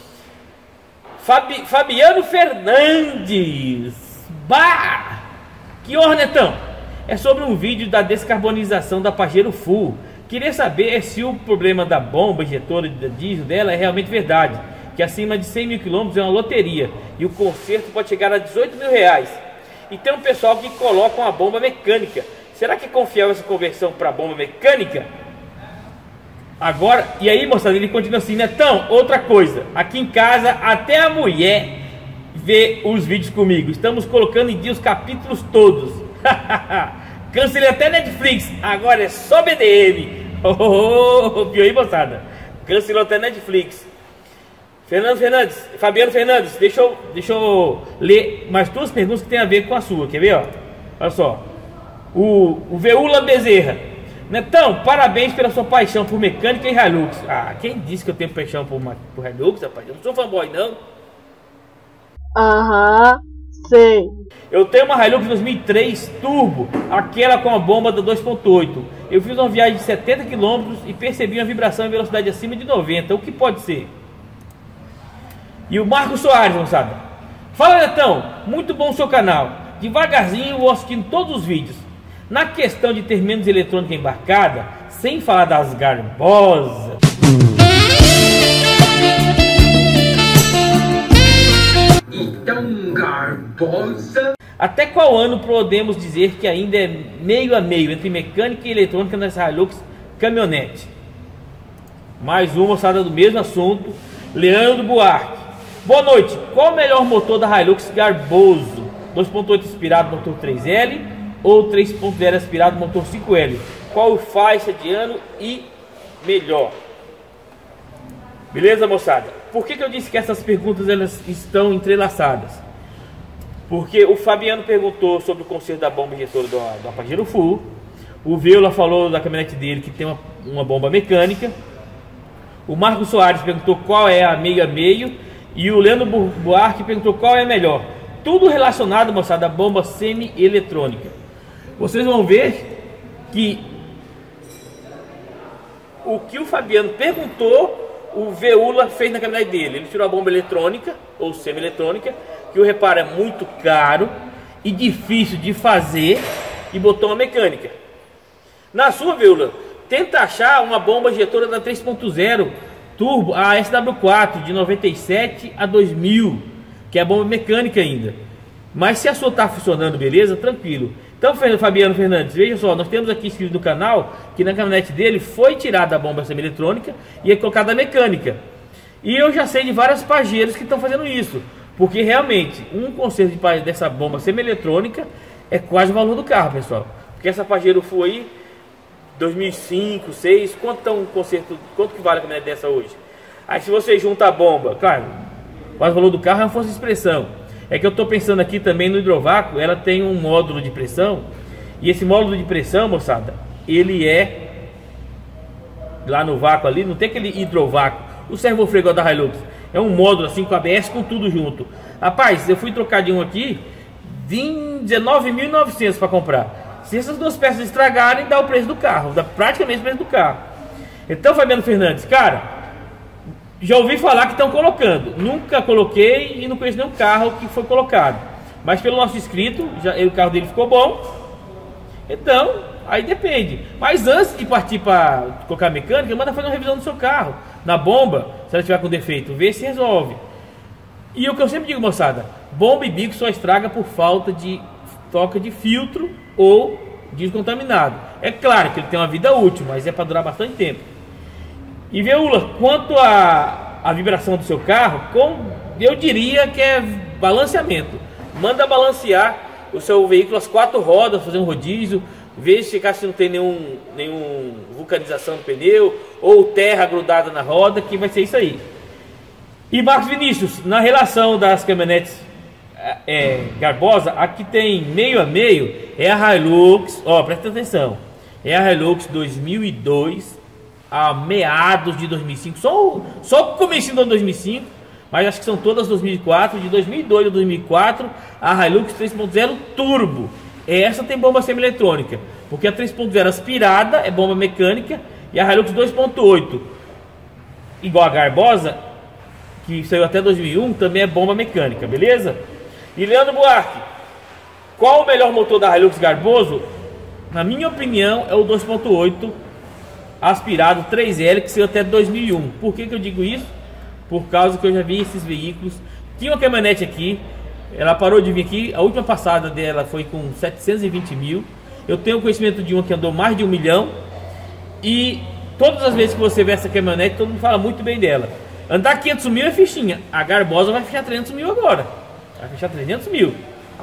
Fabi, Fabiano Fernandes. Bah! Que ornetão! É sobre um vídeo da descarbonização da Pajero Full. Queria saber se o problema da bomba injetora de diesel dela é realmente verdade. Que acima de cem mil quilômetros é uma loteria. E o conserto pode chegar a dezoito mil reais. E tem um pessoal que coloca uma bomba mecânica. Será que é confiável essa conversão para bomba mecânica? Agora, e aí, moçada, ele continua assim, né? Então, outra coisa, aqui em casa até a mulher vê os vídeos comigo. Estamos colocando em dia os capítulos todos. Cancelei até Netflix, agora é só B D M. Oh, viu aí, moçada? Cancelou até Netflix. Fernando Fernandes, Fabiano Fernandes, deixa eu, deixa eu ler mais duas perguntas que tem a ver com a sua. Quer ver, ó? Olha só. O, o Veula Bezerra. Netão, parabéns pela sua paixão por mecânica e Hilux. Ah, quem disse que eu tenho paixão por, por Hilux, rapaz? Eu não sou fanboy, não. Aham, sei. Eu tenho uma Hilux dois mil e três Turbo, aquela com a bomba da dois ponto oito. Eu fiz uma viagem de setenta quilômetros e percebi uma vibração em velocidade acima de noventa. O que pode ser? E o Marcos Soares, moçada. Fala, Netão, muito bom o seu canal. Devagarzinho eu vou assistindo todos os vídeos. Na questão de ter menos eletrônica embarcada, sem falar das garbosas. Então, garbosa. Até qual ano podemos dizer que ainda é meio a meio entre mecânica e eletrônica nessa Hilux caminhonete? Mais uma moçada do mesmo assunto. Leandro Buarque. Boa noite. Qual o melhor motor da Hilux Garboso? dois ponto oito aspirado motor três L ou três ponto zero aspirado motor cinco L? Qual faixa de ano e melhor? Beleza, moçada? Por que que eu disse que essas perguntas elas estão entrelaçadas? Porque o Fabiano perguntou sobre o conserto da bomba injetora do, do Pajero Full. O Veula falou da caminhonete dele que tem uma, uma bomba mecânica. O Marcos Soares perguntou qual é a meio a meio. E o Leandro Buarque perguntou qual é a melhor. Tudo relacionado, moçada, à bomba semi-eletrônica. Vocês vão ver que o que o Fabiano perguntou, o Veula fez na caminhonete dele. Ele tirou a bomba eletrônica, ou semi-eletrônica, que o reparo é muito caro e difícil de fazer, e botou uma mecânica. Na sua, Veula, tenta achar uma bomba injetora da três ponto zero Turbo, a S W quatro, de noventa e sete a dois mil, que é a bomba mecânica ainda. Mas se a sua está funcionando, beleza, tranquilo. Então, Fabiano Fernandes, veja só, nós temos aqui inscrito no canal que na caminhonete dele foi tirada a bomba semi-eletrônica e é colocada a mecânica. E eu já sei de várias pajeiros que estão fazendo isso, porque realmente um conserto de, dessa bomba semi-eletrônica é quase o valor do carro, pessoal. Porque essa Pajero Full aí, dois mil e cinco, dois mil e seis, quanto tá um conserto, quanto que vale a caminhonete dessa hoje? Aí se você junta a bomba, claro, quase o valor do carro é uma força de expressão. É que eu estou pensando aqui também no hidrovácuo, ela tem um módulo de pressão, e esse módulo de pressão, moçada, ele é, lá no vácuo ali, não tem aquele hidrovácuo, o servofregador da Hilux, é um módulo assim com A B S, com tudo junto. Rapaz, eu fui trocar de um aqui, vim dezenove mil e novecentos para comprar. Se essas duas peças estragarem, dá o preço do carro, dá praticamente o preço do carro. Então, Fabiano Fernandes, cara, já ouvi falar que estão colocando. Nunca coloquei e não conheço nenhum carro que foi colocado. Mas pelo nosso inscrito, já, o carro dele ficou bom. Então, aí depende. Mas antes de partir para colocar mecânica, manda fazer uma revisão do seu carro. Na bomba, se ela tiver com defeito, vê se resolve. E o que eu sempre digo, moçada, bomba e bico só estraga por falta de troca de filtro ou descontaminado. É claro que ele tem uma vida útil, mas é para durar bastante tempo. E Veula, quanto à a, a vibração do seu carro, com, eu diria que é balanceamento. Manda balancear o seu veículo às quatro rodas, fazer um rodízio, ver se se não tem nenhum, nenhum vulcanização no pneu ou terra grudada na roda, que vai ser isso aí. E Marcos Vinícius, na relação das caminhonetes é, Garbosa, a que tem meio a meio é a Hilux, ó, presta atenção, é a Hilux dois mil e dois a meados de dois mil e cinco, só, só o começo de dois mil e cinco, mas acho que são todas dois mil e quatro, de dois mil e dois a dois mil e quatro, a Hilux três ponto zero Turbo. Essa tem bomba semi-eletrônica, porque a três ponto zero aspirada é bomba mecânica e a Hilux dois ponto oito, igual a Garbosa, que saiu até dois mil e um, também é bomba mecânica, beleza? E Leandro Buarque, qual o melhor motor da Hilux Garboso? Na minha opinião é o dois ponto oito aspirado três L, que saiu até dois mil e um. Por que que eu digo isso? Por causa que eu já vi esses veículos. Tinha uma caminhonete aqui, ela parou de vir aqui, a última passada dela foi com setecentos e vinte mil. Eu tenho conhecimento de uma que andou mais de um milhão. E todas as vezes que você vê essa caminhonete, todo mundo fala muito bem dela. Andar quinhentos mil é fichinha. A Garbosa vai fechar trezentos mil agora. Vai fechar trezentos mil.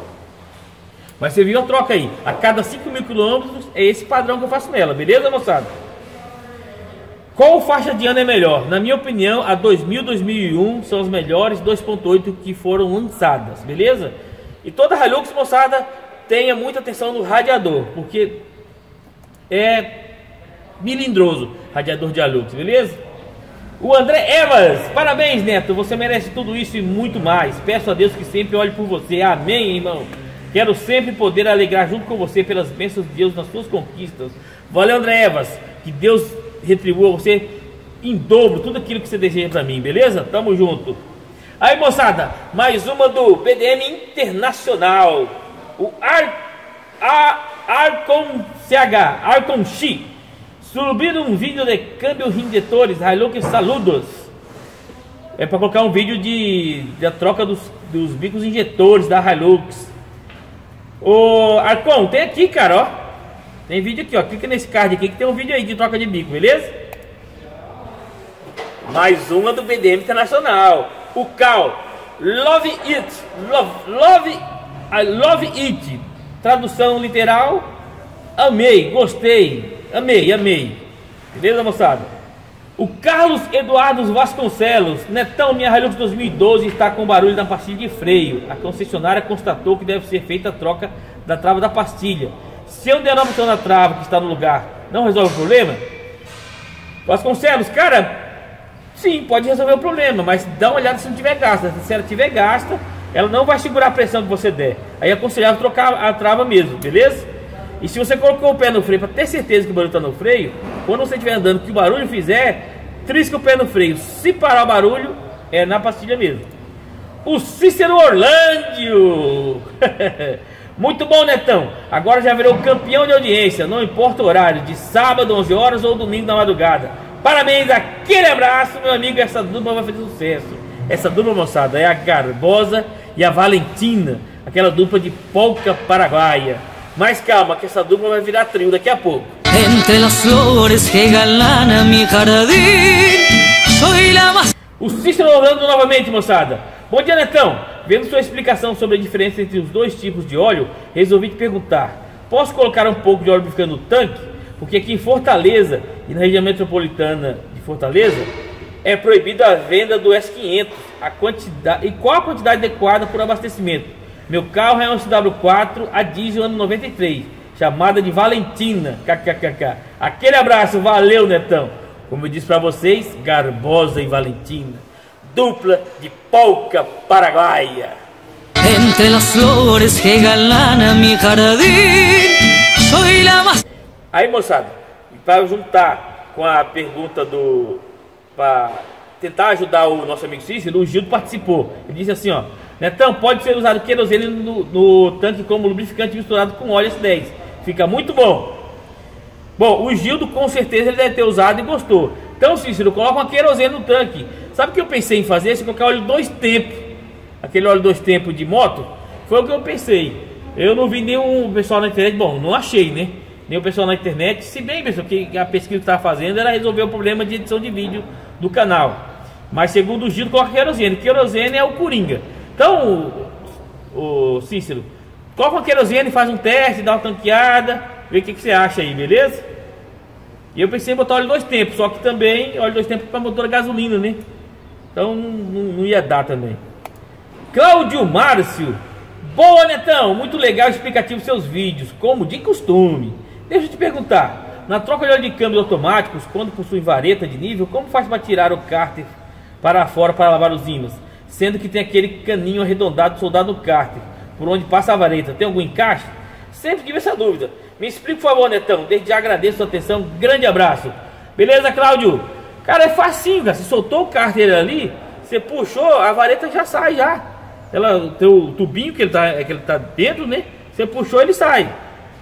Mas você viu a troca aí. A cada cinco mil quilômetros é esse padrão que eu faço nela. Beleza, moçada? Qual faixa de ano é melhor? Na minha opinião, a dois mil, dois mil e um são as melhores dois ponto oito que foram lançadas, beleza? E toda a Hilux, moçada, tenha muita atenção no radiador, porque é milindroso radiador de Hilux, beleza? O André Evas, parabéns, Neto, você merece tudo isso e muito mais. Peço a Deus que sempre olhe por você, amém, irmão. Quero sempre poder alegrar junto com você pelas bênçãos de Deus nas suas conquistas. Valeu, André Evas, que Deus retribua você em dobro tudo aquilo que você deseja pra mim, beleza? Tamo junto. Aí, moçada, mais uma do B D M Internacional, o Ar, a, Arcon C H, Arcon X. Subiram um vídeo de câmbio indetores, Hilux saludos. É para colocar um vídeo de da troca dos, dos bicos injetores da Hilux. Ô Arcon, tem aqui, cara, ó. Tem vídeo aqui, ó. Clica nesse card aqui que tem um vídeo aí de troca de bico, beleza? Mais uma do B D M Internacional. O Cal, Love It, Love, Love, I Love It. Tradução literal: amei, gostei. Amei, amei. Beleza, moçada? O Carlos Eduardo Vasconcelos. Netão, minha Hilux dois mil e doze está com barulho na pastilha de freio. A concessionária constatou que deve ser feita a troca da trava da pastilha. Se eu der uma opção na trava que está no lugar, não resolve o problema? Vasconcelos, cara, sim, pode resolver o problema, mas dá uma olhada se não tiver gasta. Se ela tiver gasta, ela não vai segurar a pressão que você der. Aí é aconselhável trocar a trava mesmo, beleza? E se você colocou o pé no freio para ter certeza que o barulho está no freio, quando você estiver andando, que o barulho fizer, trisca o pé no freio. Se parar o barulho, é na pastilha mesmo. O Cícero Orlândio. Muito bom, Netão. Agora já virou campeão de audiência, não importa o horário, de sábado, onze horas ou domingo na madrugada. Parabéns, aquele abraço, meu amigo. Essa dupla vai fazer sucesso. Essa dupla, moçada, é a Garbosa e a Valentina, aquela dupla de polca paraguaia. Mas calma, que essa dupla vai virar trio daqui a pouco. Entre las flores que galana mi jardín, soy la más... O Cícero Orlando novamente, moçada. Bom dia, Netão. Vendo sua explicação sobre a diferença entre os dois tipos de óleo, resolvi te perguntar: posso colocar um pouco de óleo lubrificante no tanque? Porque aqui em Fortaleza e na região metropolitana de Fortaleza é proibida a venda do S quinhentos. A quantidade... E qual a quantidade adequada por abastecimento? Meu carro é um C W quatro a diesel ano noventa e três, chamada de Valentina, kkkk. Aquele abraço, valeu, Netão. Como eu disse para vocês, Garbosa e Valentina, dupla de polca paraguaia. Entre las flores que galana mi jardín, soy la más... Aí, moçada, para juntar com a pergunta do... para tentar ajudar o nosso amigo Cícero, o Gildo participou. Ele disse assim, ó: Netão, pode ser usado querosene no, no tanque como lubrificante misturado com óleo S dez. Fica muito bom. Bom, o Gildo com certeza ele deve ter usado e gostou. Então, Cícero, coloca uma querosene no tanque. Sabe o que eu pensei em fazer? Se colocar óleo dois tempos, aquele óleo dois tempos de moto, foi o que eu pensei. Eu não vi nenhum pessoal na internet, bom, não achei, né? Nenhum pessoal na internet, se bem, pessoal, que a pesquisa que estava fazendo era resolver o problema de edição de vídeo do canal. Mas segundo o Gildo, coloca querosene. Querosene é o coringa. Então, o, o Cícero, coloca uma querosene, faz um teste, dá uma tanqueada, vê o que, que você acha aí, beleza? E eu pensei em botar óleo dois tempos, só que também óleo dois tempos para motor a gasolina, né? Então não, não ia dar também. Cláudio Márcio, boa, Netão, muito legal e explicativo seus vídeos, como de costume. Deixa eu te perguntar, na troca de óleo de câmbio automáticos, quando possui vareta de nível, como faz para tirar o cárter para fora para lavar os ímãs? Sendo que tem aquele caninho arredondado soldado no cárter, por onde passa a vareta, tem algum encaixe? Sempre tive essa dúvida. Me explica, por favor, Netão. Desde já agradeço a sua atenção. Grande abraço. Beleza, Cláudio? Cara, é facinho, cara. Você soltou o cárter ali, você puxou, a vareta já sai já. Ela tem o tubinho que ele tá, que ele tá dentro, né? Você puxou, ele sai.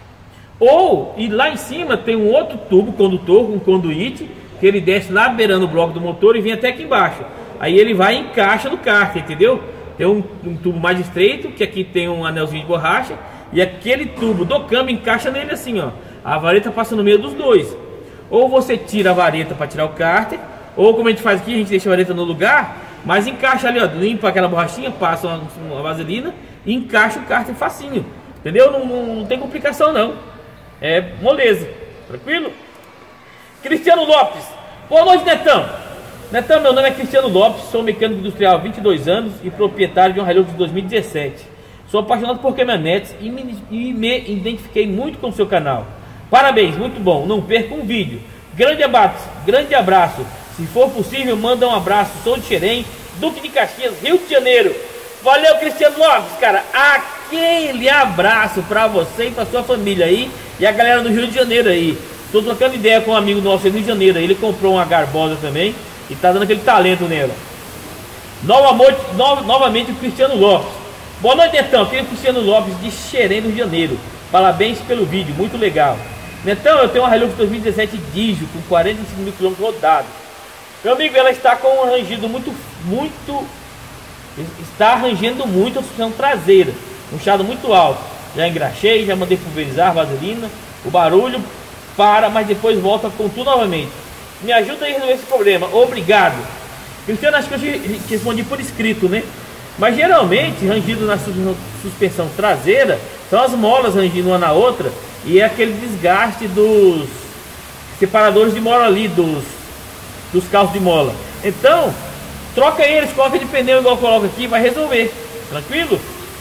Ou, e lá em cima tem um outro tubo condutor, um conduíte, que ele desce lá beirando o bloco do motor e vem até aqui embaixo. Aí ele vai e encaixa no cárter, entendeu? Tem um, um tubo mais estreito, que aqui tem um anelzinho de borracha, e aquele tubo do câmbio encaixa nele assim, ó. A vareta passa no meio dos dois. Ou você tira a vareta para tirar o cárter, ou como a gente faz aqui, a gente deixa a vareta no lugar, mas encaixa ali, ó, limpa aquela borrachinha, passa uma, uma vaselina e encaixa o cárter facinho, entendeu? Não, não, não tem complicação não. É moleza, tranquilo? Cristiano Lopes, boa noite, Netão. Netão, meu nome é Cristiano Lopes, sou mecânico industrial há vinte e dois anos e proprietário de um Hilux de dois mil e dezessete. Sou apaixonado por caminhonetes e me, e me identifiquei muito com o seu canal. Parabéns, muito bom. Não perca um vídeo. Grande abraço, grande abraço. Se for possível, manda um abraço. Sou de Xerém, Duque de Caxias, Rio de Janeiro. Valeu, Cristiano Lopes, cara. Aquele abraço pra você e pra sua família aí. E a galera do Rio de Janeiro aí. Tô trocando ideia com um amigo nosso do Rio de Janeiro. Ele comprou uma garbosa também e tá dando aquele talento nela. Novamente, no, novamente o Cristiano Lopes. Boa noite, Netão. Aqui é o Cristiano Lopes de Xerém, do Rio de Janeiro. Parabéns pelo vídeo, muito legal. Netão, eu tenho uma Hilux dois mil e dezessete diesel com quarenta e cinco mil quilômetros rodados. Meu amigo, ela está com um rangido muito, muito, está rangendo muito a suspensão traseira, um chiado muito alto. Já engraxei, já mandei pulverizar vaselina, o barulho para, mas depois volta com tudo novamente. Me ajuda a resolver esse problema, obrigado. Cristiano, acho que eu te respondi por escrito, né? Mas geralmente, rangido na suspensão traseira, são as molas rangindo uma na outra e é aquele desgaste dos separadores de mola ali, dos, dos calços de mola. Então, troca eles, coloca de pneu igual eu coloco aqui, vai resolver. Tranquilo?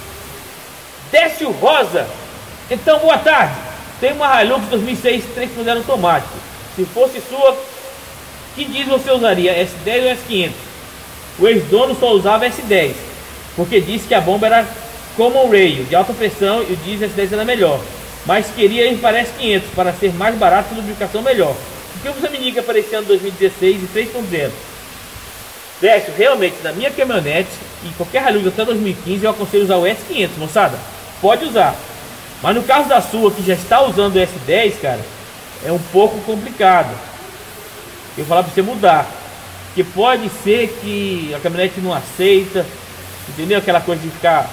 Décio Rosa. Então, boa tarde. Tem uma Hilux dois mil e seis três ponto zero automático. Se fosse sua, que diesel você usaria? S dez ou S quinhentos? O ex-dono só usava S dez, porque disse que a bomba era Common Rail, de alta pressão, e o diesel S dez era melhor. Mas queria ir para S quinhentos, para ser mais barato e lubrificação melhor. O que você me indica para esse ano dois mil e dezesseis e três ponto zero? Décio, realmente, na minha caminhonete, e qualquer Hilux até dois mil e quinze, eu aconselho usar o S quinhentos, moçada. Pode usar. Mas no caso da sua, que já está usando o S dez, cara, é um pouco complicado. Eu vou falar para você mudar. Porque pode ser que a caminhonete não aceita, entendeu? Aquela coisa de ficar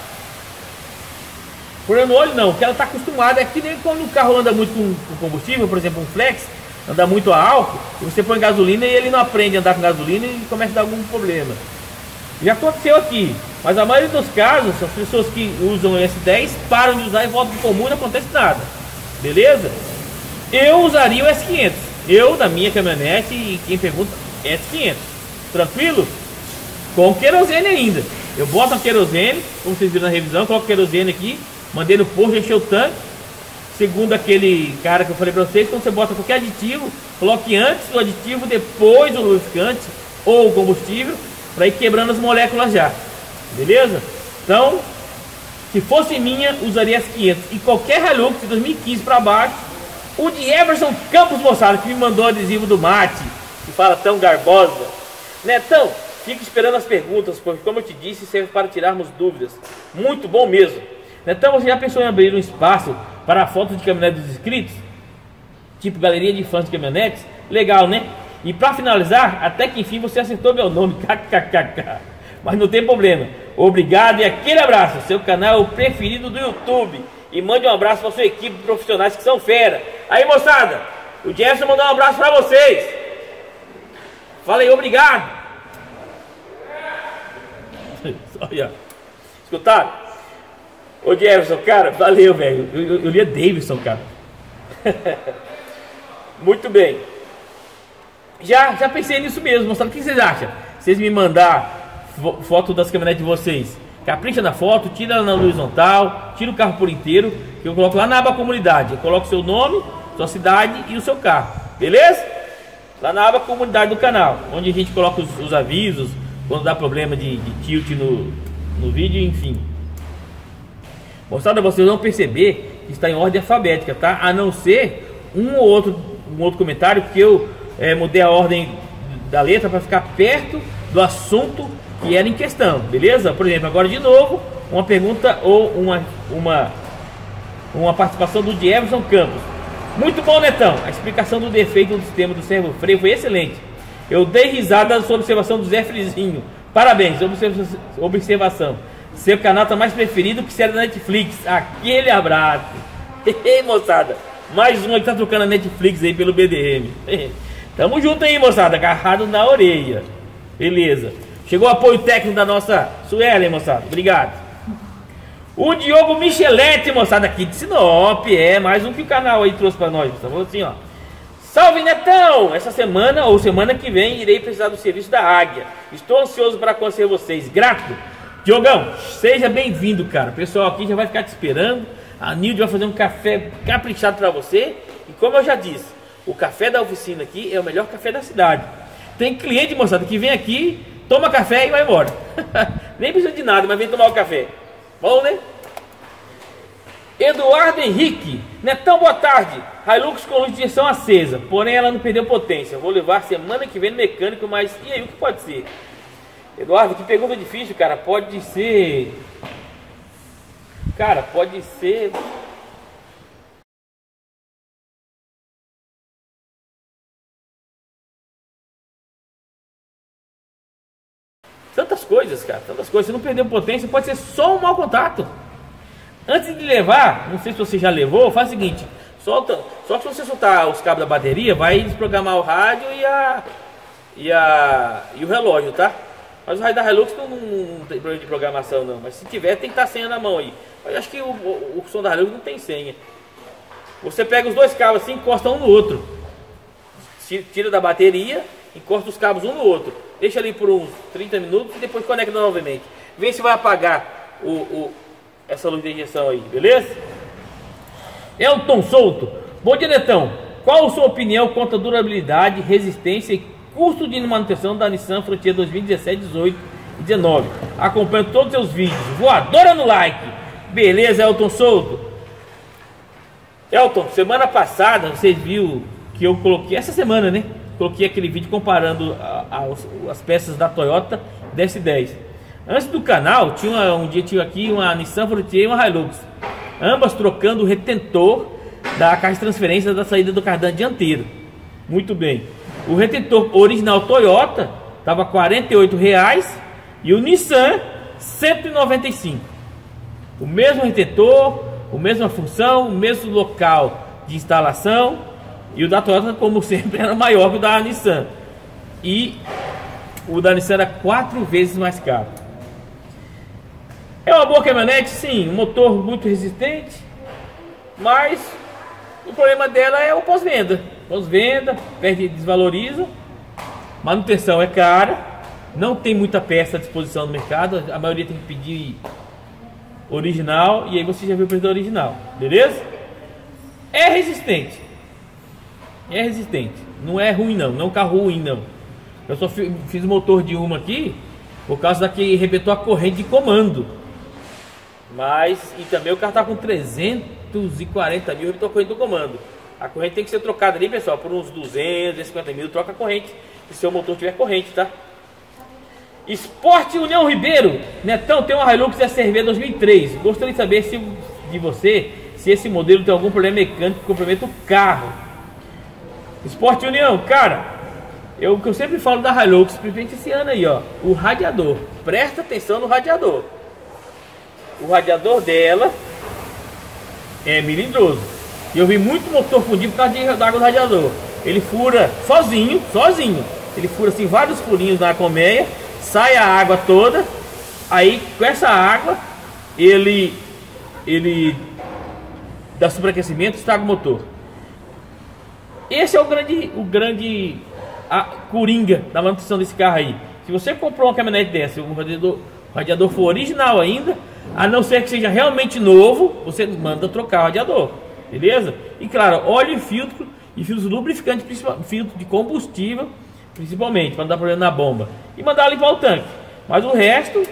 furando o olho, não. O que ela está acostumada é que nem quando o carro anda muito com, com combustível, por exemplo, um flex, anda muito a álcool, e você põe gasolina e ele não aprende a andar com gasolina e começa a dar algum problema. Já aconteceu aqui, mas a maioria dos casos, as pessoas que usam o S dez param de usar e voltam para o comum e não acontece nada. Beleza? Eu usaria o S quinhentos. Eu, da minha caminhonete, e quem pergunta, S quinhentos. Tranquilo? Com querosene ainda. Eu boto a querosene, como vocês viram na revisão, coloco querosene aqui, mandei no posto, encher o tanque. Segundo aquele cara que eu falei pra vocês, quando você bota qualquer aditivo, coloque antes o aditivo, depois o lubrificante ou o combustível, para ir quebrando as moléculas já. Beleza? Então, se fosse minha, usaria S quinhentos. E qualquer Hilux de dois mil e quinze para baixo, o de Everson Campos, moçada, que me mandou adesivo do mate, que fala tão garbosa. Netão, fico esperando as perguntas, porque como eu te disse, serve para tirarmos dúvidas. Muito bom mesmo. Netão, você já pensou em abrir um espaço para a foto de caminhonete dos inscritos? Tipo galeria de fãs de caminhonetes? Legal, né? E para finalizar, até que enfim você acertou meu nome, kkkk. Mas não tem problema. Obrigado e aquele abraço. Seu canal é o preferido do YouTube. E mande um abraço para sua equipe de profissionais que são fera. Aí, moçada, o Jefferson mandou um abraço para vocês. Fala aí, obrigado. Olha, escutaram? Ô Jefferson, cara, valeu, velho. Eu, eu, eu li a Davidson, cara. Muito bem. Já, já pensei nisso mesmo, moçada. O que vocês acham? Vocês me mandar foto das caminhonetes de vocês, capricha na foto, tira ela na horizontal, tira o carro por inteiro, que eu coloco lá na aba comunidade. Eu coloco seu nome, sua cidade e o seu carro, beleza? Lá na aba comunidade do canal, onde a gente coloca os, os avisos, quando dá problema de, de tilt no, no vídeo, enfim. Moçada, vocês vão perceber que está em ordem alfabética, tá? A não ser um ou outro, um outro comentário, porque eu é, mudei a ordem da letra para ficar perto do assunto que era em questão, beleza? Por exemplo, agora de novo, uma pergunta ou uma, uma, uma participação do Jefferson Campos. Muito bom, Netão. A explicação do defeito do sistema do servo freio foi excelente. Eu dei risada da sua observação do Zé Frizinho. Parabéns, observação. Seu canal tá mais preferido que série da Netflix. Aquele abraço. Ei, moçada, mais um que tá trocando a Netflix aí pelo B D M. Tamo junto aí, moçada, agarrado na orelha. Beleza. Chegou o apoio técnico da nossa Suelen, moçada. Obrigado. O Diogo Micheletti, moçada, aqui de Sinop. É, mais um que o canal aí trouxe pra nós. Tá bom assim, ó. Salve, Netão! Essa semana ou semana que vem irei precisar do serviço da Águia. Estou ansioso para conhecer vocês. Grato. Diogão, seja bem-vindo, cara. O pessoal aqui já vai ficar te esperando. A Nilde vai fazer um café caprichado para você. E como eu já disse, o café da oficina aqui é o melhor café da cidade. Tem cliente, moçada, que vem aqui, toma café e vai embora. Nem precisa de nada, mas vem tomar o café. Bom, né? Eduardo Henrique, Netão, boa tarde. Hilux com luz de injeção acesa, porém ela não perdeu potência. Vou levar semana que vem no mecânico, mas e aí, o que pode ser? Eduardo, que pergunta difícil, cara. Pode ser... Cara, pode ser... Tantas coisas, cara, tantas coisas. Se não perdeu potência, pode ser só um mau contato. Antes de levar, não sei se você já levou, faz o seguinte, solta, só que se você soltar os cabos da bateria, vai desprogramar o rádio e a e a e o relógio, tá? Mas o rádio da Hilux não, não, não tem problema de programação não, mas se tiver tem que estar senha na mão aí. Mas acho que o, o, o som da Hilux não tem senha. Você pega os dois cabos assim, encosta um no outro, tira da bateria, encosta os cabos um no outro, deixa ali por uns trinta minutos e depois conecta novamente. Vê se vai apagar o, o essa luz de injeção aí, beleza? Elton Souto, bom dia, Netão. Qual a sua opinião quanto à durabilidade, resistência e custo de manutenção da Nissan Frontier dois mil e dezessete, dezoito e dezenove? Acompanho todos os seus vídeos. Voadora no like. Beleza, Elton Souto? Elton, semana passada você viu que eu coloquei, essa semana, né? Coloquei aquele vídeo comparando a, a, as peças da Toyota D S dez. Antes do canal, tinha uma, um dia tinha aqui uma Nissan Frontier e uma Hilux, ambas trocando o retentor da caixa de transferência da saída do cardan dianteiro. Muito bem. O retentor original Toyota estava quarenta e oito reais e o Nissan cento e noventa e cinco. O mesmo retentor, a mesma função, o mesmo local de instalação, e o da Toyota, como sempre, era maior que o da Nissan. E o da Nissan era quatro vezes mais caro. É uma boa caminhonete, sim, um motor muito resistente, mas o problema dela é o pós-venda. Pós-venda, perde e desvaloriza, manutenção é cara, não tem muita peça à disposição no mercado, a maioria tem que pedir original, e aí você já viu o preço do original, beleza? É resistente, é resistente, não é ruim não, não é um carro ruim não. Eu só fiz o motor de uma aqui, por causa da que arrebentou a corrente de comando. Mas, e também o carro tá com trezentos e quarenta mil, arrebentou a corrente do comando. A corrente tem que ser trocada ali, pessoal, por uns duzentos, duzentos e cinquenta mil, troca a corrente, se seu motor tiver corrente, tá? Esporte União Ribeiro, Netão, tem uma Hilux S R V dois mil e três. Gostaria de saber se, de você, se esse modelo tem algum problema mecânico que comprometa o carro. Esporte União, cara, eu, o que eu sempre falo da Hilux, principalmente esse ano aí, ó, o radiador. Presta atenção no radiador. O radiador dela é melindroso. E eu vi muito motor fundir por causa de, da água do radiador. Ele fura sozinho, sozinho. Ele fura assim vários furinhos na colmeia, sai a água toda. Aí com essa água ele ele dá superaquecimento, estraga o motor. Esse é o grande o grande a coringa da manutenção desse carro aí. Se você comprou uma caminhonete dessa, o radiador, o radiador for original ainda, a não ser que seja realmente novo, você manda trocar o radiador, beleza? E claro, óleo e filtro e filtros lubrificantes, filtro de combustível, principalmente, para não dar problema na bomba. E mandar limpar o tanque. Mas o resto,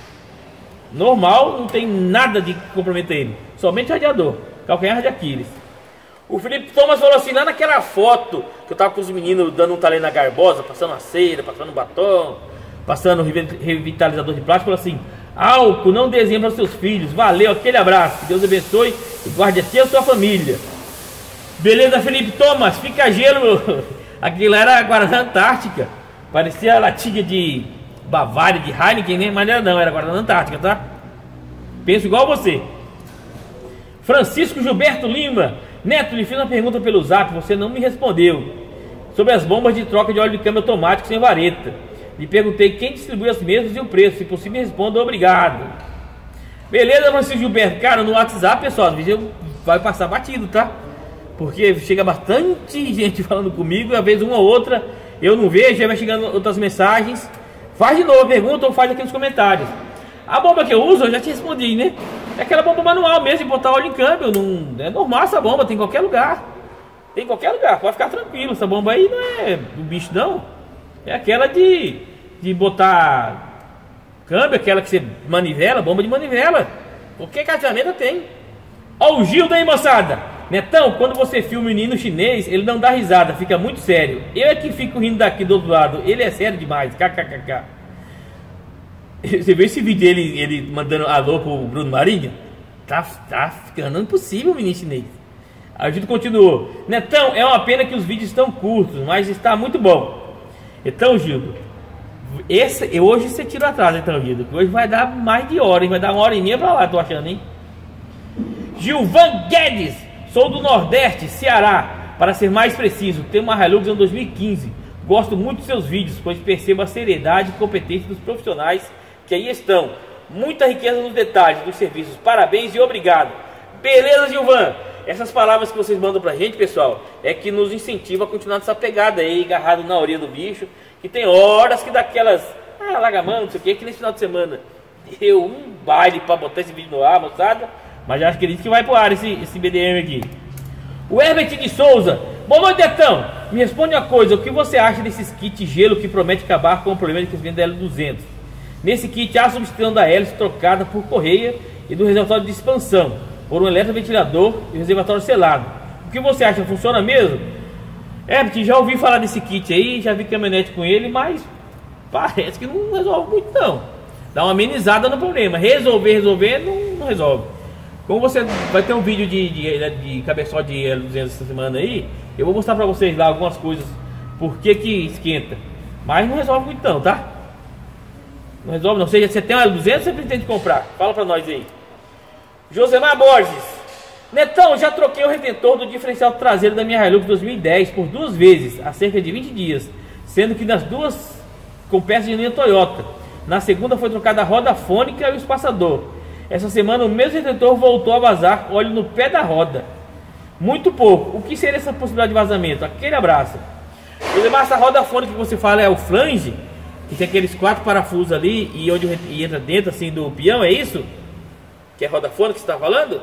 normal, não tem nada de que comprometa ele. Somente o radiador, calcanhar de Aquiles. O Felipe Thomas falou assim, lá naquela foto que eu tava com os meninos dando um talento na garbosa, passando a cera, passando batom, passando revitalizador de plástico, falou assim: álcool não desenha para os seus filhos. Valeu, aquele abraço, que Deus abençoe e guarde a ti e a sua família. Beleza, Felipe Thomas, fica gelo. Aquilo era a Guaraná Antártica, parecia a latinha de Bavária, de Heineken, né? Mas não era não, era Guaraná Antártica, tá? Penso igual você. Francisco Gilberto Lima, Neto, lhe fiz uma pergunta pelo zap, você não me respondeu, sobre as bombas de troca de óleo de câmbio automático sem vareta. Lhe perguntei quem distribui as mesmas e o preço, se possível responda, obrigado. Beleza, Francisco Gilberto, cara, no WhatsApp, pessoal, às vezes vai passar batido, tá? Porque chega bastante gente falando comigo, às vezes uma ou outra eu não vejo, aí vai chegando outras mensagens. Faz de novo a pergunta ou faz aqui nos comentários. A bomba que eu uso, eu já te respondi, né? É aquela bomba manual mesmo, de botar óleo em câmbio. Não, é normal essa bomba, tem em qualquer lugar. Tem em qualquer lugar, pode ficar tranquilo. Essa bomba aí não é do bicho, não. É aquela de, de botar câmbio, aquela que você manivela, bomba de manivela. Qualquer casamento tem. Ó o Gildo aí, moçada. Netão, quando você filma o menino chinês, ele não dá risada, fica muito sério. Eu é que fico rindo daqui do outro lado. Ele é sério demais, kkkk. Você viu esse vídeo dele, ele mandando alô pro Bruno Marinho? Tá, tá ficando impossível o menino chinês. A Gildo continuou. Netão, é uma pena que os vídeos estão curtos, mas está muito bom. Então, Gildo, esse, hoje você tira atrás, então, Gildo. Hoje vai dar mais de hora, hein? Vai dar uma hora e meia pra lá, tô achando, hein? Gilvan Guedes, sou do Nordeste, Ceará. Para ser mais preciso, tenho uma Hilux em dois mil e quinze. Gosto muito dos seus vídeos, pois percebo a seriedade e competência dos profissionais que aí estão. Muita riqueza nos detalhes dos serviços. Parabéns e obrigado. Beleza, Gilvan? Essas palavras que vocês mandam pra gente, pessoal, é que nos incentiva a continuar nessa pegada aí, agarrado na orelha do bicho. Que tem horas que daquelas, ah, larga a mão, não sei o que, que nesse final de semana deu um baile pra botar esse vídeo no ar, moçada. Mas já acredito que vai pro ar esse, esse B D M aqui. O Herbert de Souza. Boa noite, Netão. Me responde uma coisa, o que você acha desses kits gelo que promete acabar com o problema de crescimento da L duzentos? Nesse kit há a substituição da hélice trocada por correia e do reservatório de expansão por um eletroventilador e reservatório selado. O que você acha? Funciona mesmo? Herbert, já ouvi falar desse kit aí, já vi caminhonete com ele, mas parece que não resolve muito não. Dá uma amenizada no problema. Resolver, resolver, não, não resolve. Como você vai ter um vídeo de, de, de cabeçote de L duzentos essa semana aí, eu vou mostrar pra vocês lá algumas coisas, por que que esquenta. Mas não resolve muito não, tá? Não resolve não. Seja, você tem um L duzentos, você pretende comprar. Fala pra nós aí. Josemar Borges. Netão, já troquei o retentor do diferencial traseiro da minha Hilux dois mil e dez por duas vezes, há cerca de vinte dias. Sendo que nas duas com peças de linha Toyota. Na segunda foi trocada a roda fônica e o espaçador. Essa semana o mesmo retentor voltou a vazar óleo no pé da roda. Muito pouco. O que seria essa possibilidade de vazamento? Aquele abraço. Josemar, essa roda fônica que você fala é o flange, que tem aqueles quatro parafusos ali e onde e entra dentro assim do peão, é isso? Que é a roda fônica que você está falando?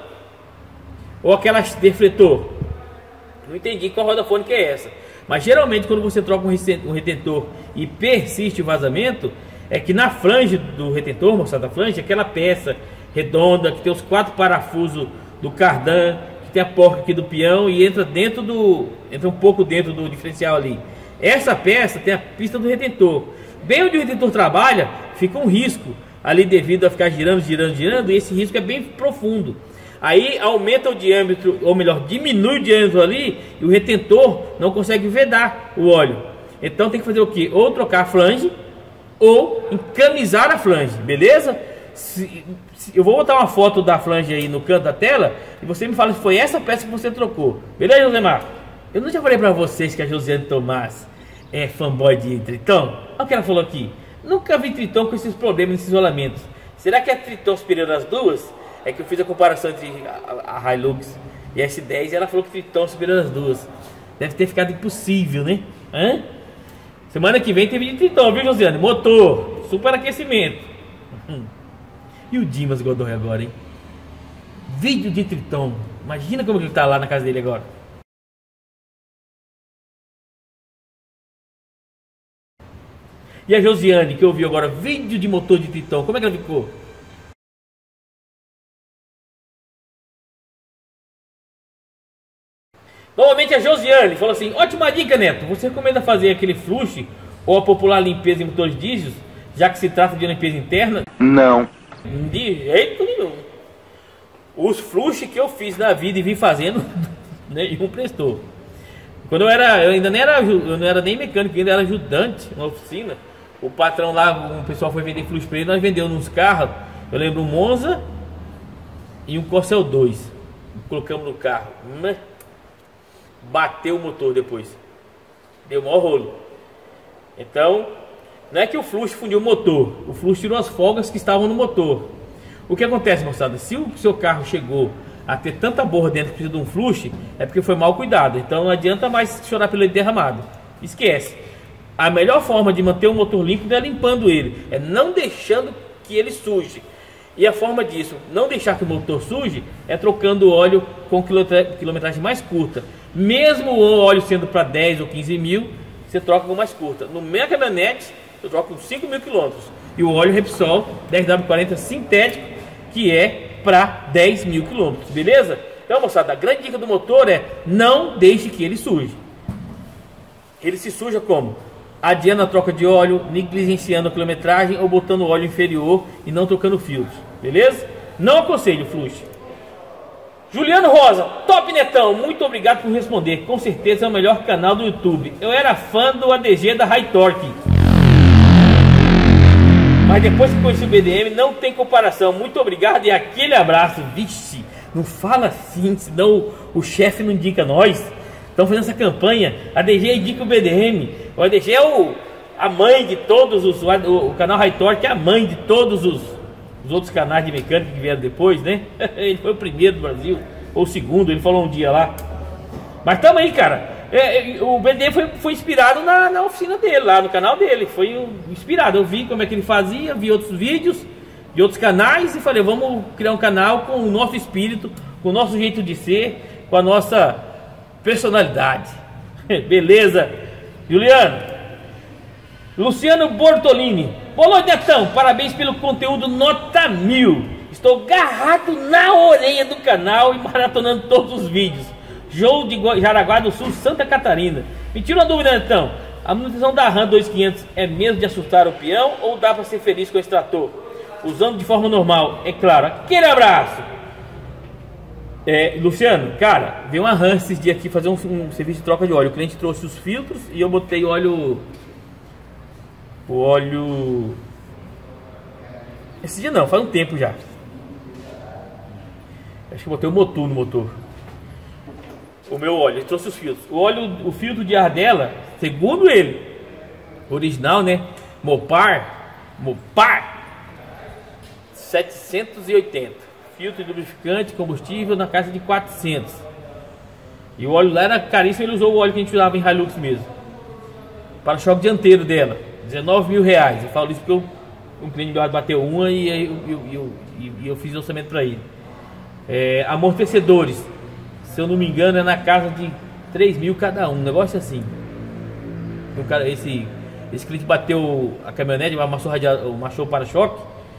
Ou aquela defletor? Não entendi qual roda fônica é essa. Mas geralmente quando você troca um retentor e persiste o vazamento, é que na flange do retentor, moçada, a flange, aquela peça redonda que tem os quatro parafusos do cardan, que tem a porca aqui do peão e entra dentro do, entra um pouco dentro do diferencial ali. Essa peça tem a pista do retentor. Bem onde o retentor trabalha, fica um risco ali devido a ficar girando, girando, girando, e esse risco é bem profundo. Aí aumenta o diâmetro, ou melhor, diminui o diâmetro ali, e o retentor não consegue vedar o óleo. Então tem que fazer o que? Ou trocar a flange, ou encamisar a flange, beleza? Se, se, eu vou botar uma foto da flange aí no canto da tela, e você me fala se foi essa peça que você trocou. Beleza, Josemar? Eu não já falei pra vocês que a Josiane Tomás é fanboy de Triton? Olha o que ela falou aqui. Nunca vi Triton com esses problemas, nesses isolamentos. Será que é Triton superior às duas? É que eu fiz a comparação entre a, a Hilux e a S dez e ela falou que Triton superior às duas. Deve ter ficado impossível, né? Hã? Semana que vem tem vídeo de Triton, viu, Josiane? Motor, superaquecimento. Hum. E o Dimas Godoy agora, hein? Vídeo de Triton. Imagina como ele tá lá na casa dele agora. E a Josiane, que ouviu agora vídeo de motor de Triton, como é que ela ficou? Novamente a Josiane falou assim: ótima dica, Neto. Você recomenda fazer aquele flush ou a popular limpeza em motores diesel, já que se trata de limpeza interna? Não. De jeito nenhum. Os flush que eu fiz na vida e vim fazendo, nenhum prestou. Quando eu era, eu ainda nem era, eu não era nem mecânico, eu ainda era ajudante na oficina. O patrão lá, o pessoal foi vender flush para ele, nós vendemos uns carros. Eu lembro um Monza e um Corcel dois. Colocamos no carro. Bateu o motor depois. Deu o maior rolo. Então, não é que o flush fundiu o motor, o flush tirou as folgas que estavam no motor. O que acontece, moçada? Se o seu carro chegou a ter tanta borra dentro que precisa de um flush, é porque foi mal cuidado. Então não adianta mais chorar pelo leite derramado. Esquece. A melhor forma de manter o motor limpo não é limpando ele, é não deixando que ele suje. E a forma disso, não deixar que o motor suje, é trocando o óleo com quilometragem mais curta. Mesmo o óleo sendo para dez ou quinze mil, você troca com mais curta. No minha caminhonete, eu troco com cinco mil quilômetros. E o óleo Repsol dez W quarenta sintético, que é para dez mil quilômetros, beleza? Então, moçada, a grande dica do motor é não deixe que ele suje. Ele se suja como? Adiando a troca de óleo, negligenciando a quilometragem ou botando óleo inferior e não trocando filtros, beleza? Não aconselho flush. Juliano Rosa, top Netão, muito obrigado por responder. Com certeza é o melhor canal do YouTube. Eu era fã do A D G da High Torque, mas depois que conheci o B D M não tem comparação. Muito obrigado e aquele abraço. Vixe, não fala assim, senão o, o chefe não indica nós. Estão fazendo essa campanha, a D G indica o B D M. O A D G é o, a mãe de todos os... O, o canal High Torque é a mãe de todos os, os outros canais de mecânica que vieram depois, né? Ele foi o primeiro do Brasil, ou o segundo, ele falou um dia lá. Mas tamo aí, cara. É, o B D M foi, foi inspirado na, na oficina dele, lá no canal dele. Foi um, inspirado, eu vi como é que ele fazia, vi outros vídeos de outros canais e falei, vamos criar um canal com o nosso espírito, com o nosso jeito de ser, com a nossa personalidade. Beleza, Juliano. Luciano Bortolini, boa noite, Netão, parabéns pelo conteúdo nota mil. Estou agarrado na orelha do canal e maratonando todos os vídeos. João de Jaraguá do Sul, Santa Catarina. Me tira uma dúvida, Netão, a manutenção da RAM dois mil e quinhentos é mesmo de assustar o peão ou dá para ser feliz com esse trator? Usando de forma normal, é claro. Aquele abraço. É, Luciano, cara, veio uma RAM esses dias aqui fazer um, um serviço de troca de óleo. O cliente trouxe os filtros e eu botei óleo. O óleo. Esse dia não, faz um tempo já. Acho que eu botei o motor no motor. O meu óleo, ele trouxe os filtros. O óleo, o filtro de ar dela, segundo ele, original, né? Mopar, Mopar, setecentos e oitenta. Filtro de lubrificante, combustível na casa de quatrocentos. E o óleo lá era caríssimo, ele usou o óleo que a gente usava em Hilux mesmo. Para-choque dianteiro dela, dezenove mil reais. Eu falo isso porque eu, um cliente meu bateu uma e eu, eu, eu, eu, eu fiz orçamento para ele. É, amortecedores, se eu não me engano, é na casa de três mil cada um, um negócio assim. O cara, esse, esse cliente bateu a caminhonete, amassou o para-choque.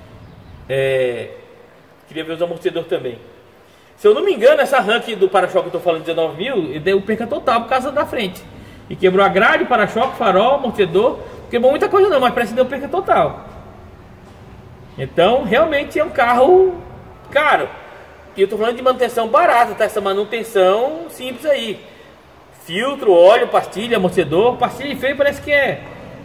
É, queria ver os amortecedores também. Se eu não me engano, essa RAM aqui do para-choque que eu tô falando, dezenove mil, ele deu perca total por causa da frente. E quebrou a grade, para-choque, farol, amortecedor. Quebrou muita coisa não, mas parece que deu perca total. Então, realmente é um carro caro. E eu tô falando de manutenção barata, tá? Essa manutenção simples aí. Filtro, óleo, pastilha, amortecedor. Pastilha de freio parece que é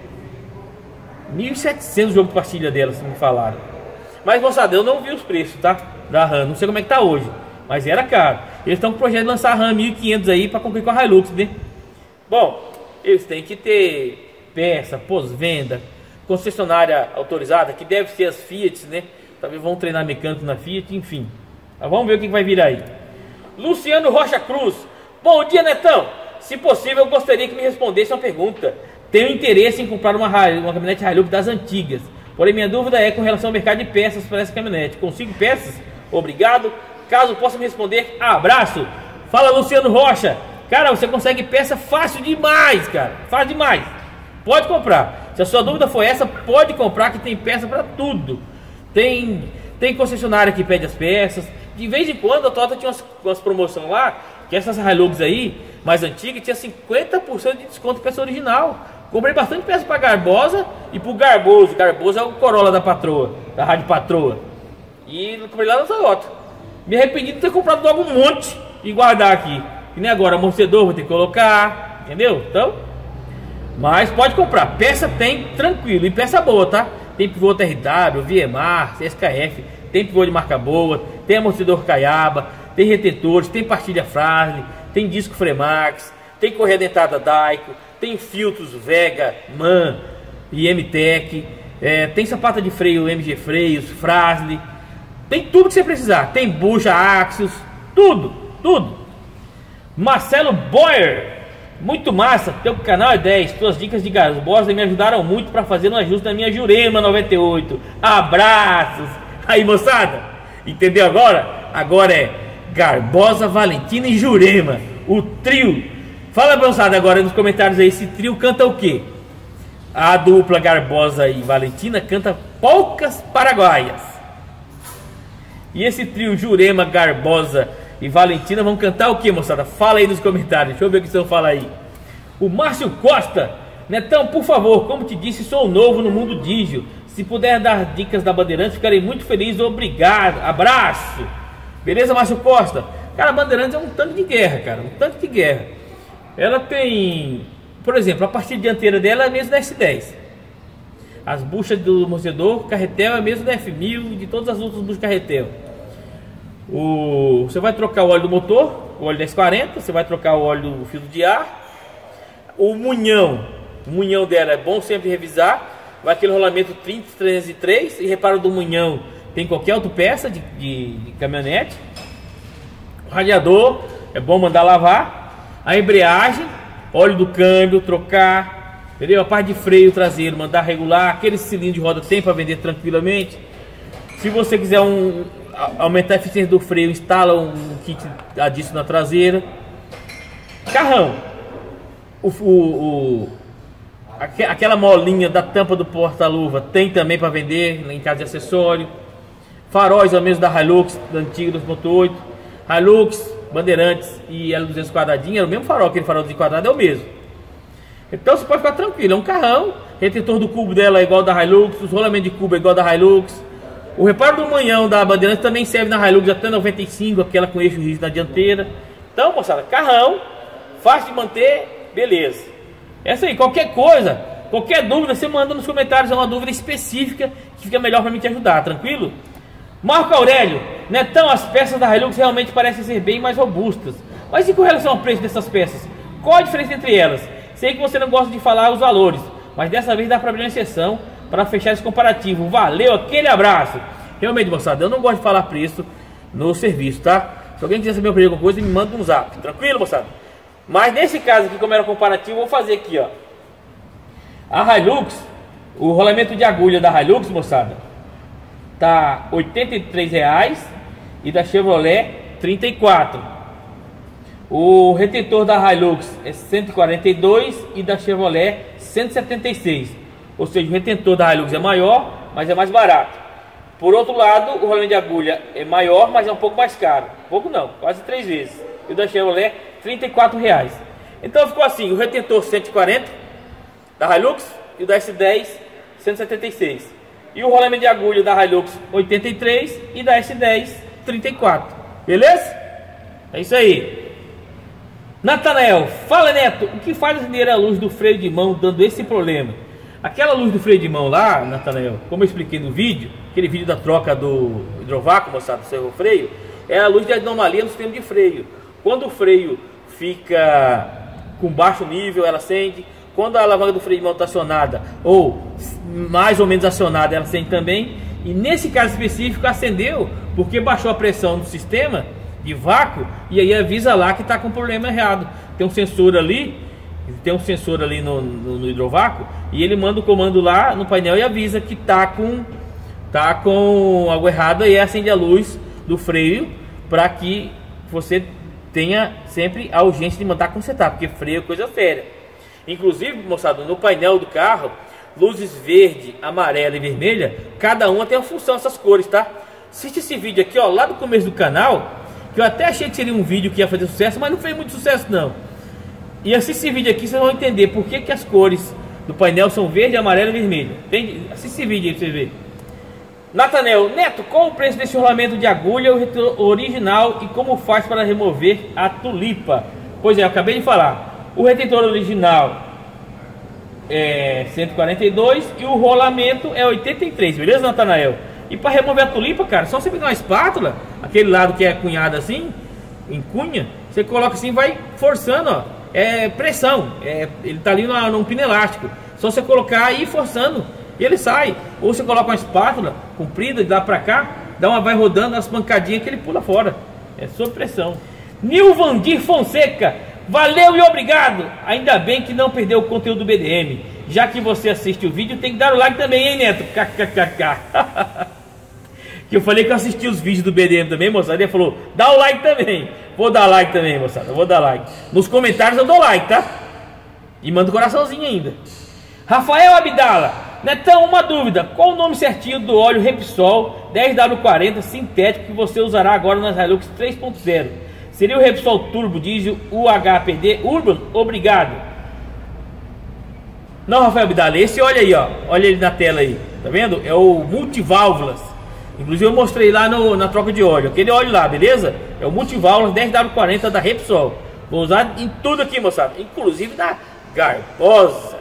mil e setecentos o jogo de pastilha dela, se me falaram. Mas, moçada, eu não vi os preços, tá? Da RAM, não sei como é que tá hoje, mas era caro. Eles estão com o projeto de lançar a RAM mil e quinhentos aí para concorrer com a Hilux, né? Bom, eles têm que ter peça, pós-venda, concessionária autorizada, que deve ser as Fiat, né? Talvez vão treinar mecânico na Fiat, enfim. Mas vamos ver o que vai vir aí. Luciano Rocha Cruz, bom dia, Netão. Se possível, eu gostaria que me respondesse uma pergunta. Tenho interesse em comprar uma, uma caminhonete Hilux das antigas. Porém, minha dúvida é com relação ao mercado de peças para essa caminhonete. Consigo peças? Obrigado. Caso possa me responder, abraço. Fala, Luciano Rocha. Cara, você consegue peça fácil demais, cara. Fácil demais. Pode comprar. Se a sua dúvida foi essa, pode comprar, que tem peça para tudo. Tem, tem concessionária que pede as peças. De vez em quando a Toyota tinha umas, umas promoções lá, que essas Hilux aí, mais antigas, tinha cinquenta por cento de desconto em peça original. Comprei bastante peça para Garbosa e pro Garboso. Garboso é o Corolla da patroa, da Rádio Patroa. E comprei lá na Toyota. Me arrependi de ter comprado logo um monte e guardar aqui. E nem agora, amortecedor vou ter que colocar, entendeu? Então, mas pode comprar. Peça tem, tranquilo. E peça boa, tá? Tem pivô T R W, V M A R, S K F. Tem pivô de marca boa. Tem amortecedor Caiaba. Tem retentores, tem pastilha Frasle. Tem disco Fremax. Tem correia dentada Daico. Tem filtros Vega, MAN e M-Tech, é, tem sapata de freio M G Freios, Frasle, tem tudo que você precisar, tem bucha, Axios, tudo, tudo. Marcelo Boyer, Muito massa, teu canal é dez. Tuas dicas de Garbosa me ajudaram muito para fazer um ajuste na minha Jurema noventa e oito. Abraços. Aí, moçada, entendeu agora? Agora é Garbosa, Valentina e Jurema, o trio. Fala, moçada, agora nos comentários aí, esse trio canta o quê? A dupla Garbosa e Valentina canta polcas paraguaias. E esse trio Jurema, Garbosa e Valentina vão cantar o que, moçada? Fala aí nos comentários. Deixa eu ver o que você fala aí. O Márcio Costa. Netão, por favor, como te disse, sou novo no mundo dígio. Se puder dar dicas da Bandeirantes, ficarei muito feliz. Obrigado. Abraço. Beleza, Márcio Costa? Cara, a Bandeirantes é um tanque de guerra, cara. Um tanque de guerra. Ela tem, por exemplo, a partida dianteira dela é a mesma da S dez. As buchas do amortecedor, carretel é a mesma da F mil e de todas as outras buchas de carretel. O, você vai trocar o óleo do motor, o óleo dez quarenta, você vai trocar o óleo do filtro de ar. O munhão, o munhão dela é bom sempre revisar. Vai aquele rolamento trinta trezentos e três e reparo do munhão tem qualquer autopeça de, de, de caminhonete. O radiador é bom mandar lavar. A embreagem, óleo do câmbio, trocar, entendeu? A parte de freio traseiro, mandar regular. Aquele cilindro de roda tem para vender tranquilamente. Se você quiser um, aumentar a eficiência do freio, instala um kit disso na traseira. Carrão, o, o, o, aquela molinha da tampa do porta-luva tem também para vender em casa de acessório. Faróis, ao mesmo da Hilux, da antiga dos Moto oito. Hilux, Bandeirantes e L duzentos quadradinho, é o mesmo farol, aquele farol de quadrado é o mesmo. Então você pode ficar tranquilo, é um carrão. Retentor do cubo dela é igual da Hilux, os rolamentos de cubo é igual da Hilux. O reparo do manhão da Bandeirantes também serve na Hilux até noventa e cinco, aquela com eixo rígido na dianteira. Então, moçada, carrão, fácil de manter, beleza. Essa aí, qualquer coisa, qualquer dúvida, você manda nos comentários, é uma dúvida específica que fica melhor para mim te ajudar, tranquilo? Marco Aurélio, Netão, as peças da Hilux realmente parecem ser bem mais robustas. Mas e com relação ao preço dessas peças? Qual a diferença entre elas? Sei que você não gosta de falar os valores, mas dessa vez dá para abrir uma exceção para fechar esse comparativo. Valeu, aquele abraço. Realmente, moçada, eu não gosto de falar preço no serviço, tá? Se alguém quiser saber o preço de alguma coisa, me manda um zap. Tranquilo, moçada? Mas nesse caso aqui, como era comparativo, eu vou fazer aqui, ó. A Hilux, o rolamento de agulha da Hilux, moçada, tá oitenta e três reais e da Chevrolet trinta e quatro. O retentor da Hilux é cento e quarenta e dois e da Chevrolet cento e setenta e seis. Ou seja, o retentor da Hilux é maior, mas é mais barato. Por outro lado, o rolamento de agulha é maior, mas é um pouco mais caro. Pouco não, quase três vezes. E o da Chevrolet trinta e quatro reais. Então ficou assim, o retentor cento e quarenta da Hilux e o da S dez cento e setenta e seis. E o rolamento de agulha da Hilux oitenta e três e da S dez trinta e quatro. Beleza? É isso aí. Natanael, fala Neto, o que faz acender a luz do freio de mão dando esse problema? Aquela luz do freio de mão lá, Natanael, como eu expliquei no vídeo, aquele vídeo da troca do hidrovácuo, moçada, do servo freio, é a luz de anomalia no sistema de freio. Quando o freio fica com baixo nível, ela acende. Quando a alavanca do freio de mão está acionada, ou mais ou menos acionada, ela acende também. E nesse caso específico acendeu porque baixou a pressão no sistema de vácuo e aí avisa lá que está com problema errado. Tem um sensor ali, tem um sensor ali no, no, no hidrovácuo e ele manda o comando lá no painel e avisa que está com, tá com algo errado e acende a luz do freio para que você tenha sempre a urgência de mandar consertar, porque freio é coisa séria. Inclusive, moçada, no painel do carro, luzes verde, amarela e vermelha, cada uma tem uma função, essas cores, tá? Assiste esse vídeo aqui, ó, lá do começo do canal, que eu até achei que seria um vídeo que ia fazer sucesso, mas não fez muito sucesso não. E assiste esse vídeo aqui, vocês vão entender por que, que as cores do painel são verde, amarelo e vermelho. Entende? Assiste esse vídeo aí pra você ver. Natanel, Neto, qual o preço desse rolamento de agulha original e como faz para remover a tulipa? Pois é, eu acabei de falar. O retentor original é cento e quarenta e dois e o rolamento é oitenta e três, beleza, Natanael? E para remover a tulipa, cara, só você pegar uma espátula, aquele lado que é cunhado assim, em cunha, você coloca assim, vai forçando, ó, é pressão, é, ele tá ali no, num pino elástico, só você colocar e ir forçando, e ele sai. Ou você coloca uma espátula comprida, de lá pra cá, dá uma, vai rodando as pancadinhas que ele pula fora, é sob pressão. Nilvandir Fonseca, Valeu e obrigado. Ainda bem que não perdeu o conteúdo do B D M. Já que você assiste o vídeo, tem que dar o like também, hein, Neto? Kkkk. Que eu falei que eu assisti os vídeos do B D M também, moçada. Ele falou, dá o like também. Vou dar like também, moçada. Vou dar like. Nos comentários eu dou like, tá? E manda um coraçãozinho ainda. Rafael Abdala. Netão, uma dúvida. Qual o nome certinho do óleo Repsol dez W quarenta sintético que você usará agora nas Hilux três ponto zero? Seria o Repsol Turbo Diesel U H P D Urban? Obrigado. Não, Rafael Abdala. Esse olha aí, ó. Olha ele na tela aí. Tá vendo? É o Multiválvulas. Inclusive eu mostrei lá no, na troca de óleo. Aquele óleo lá, beleza? É o Multiválvulas dez W quarenta da Repsol. Vou usar em tudo aqui, moçada. Inclusive na Garbosa.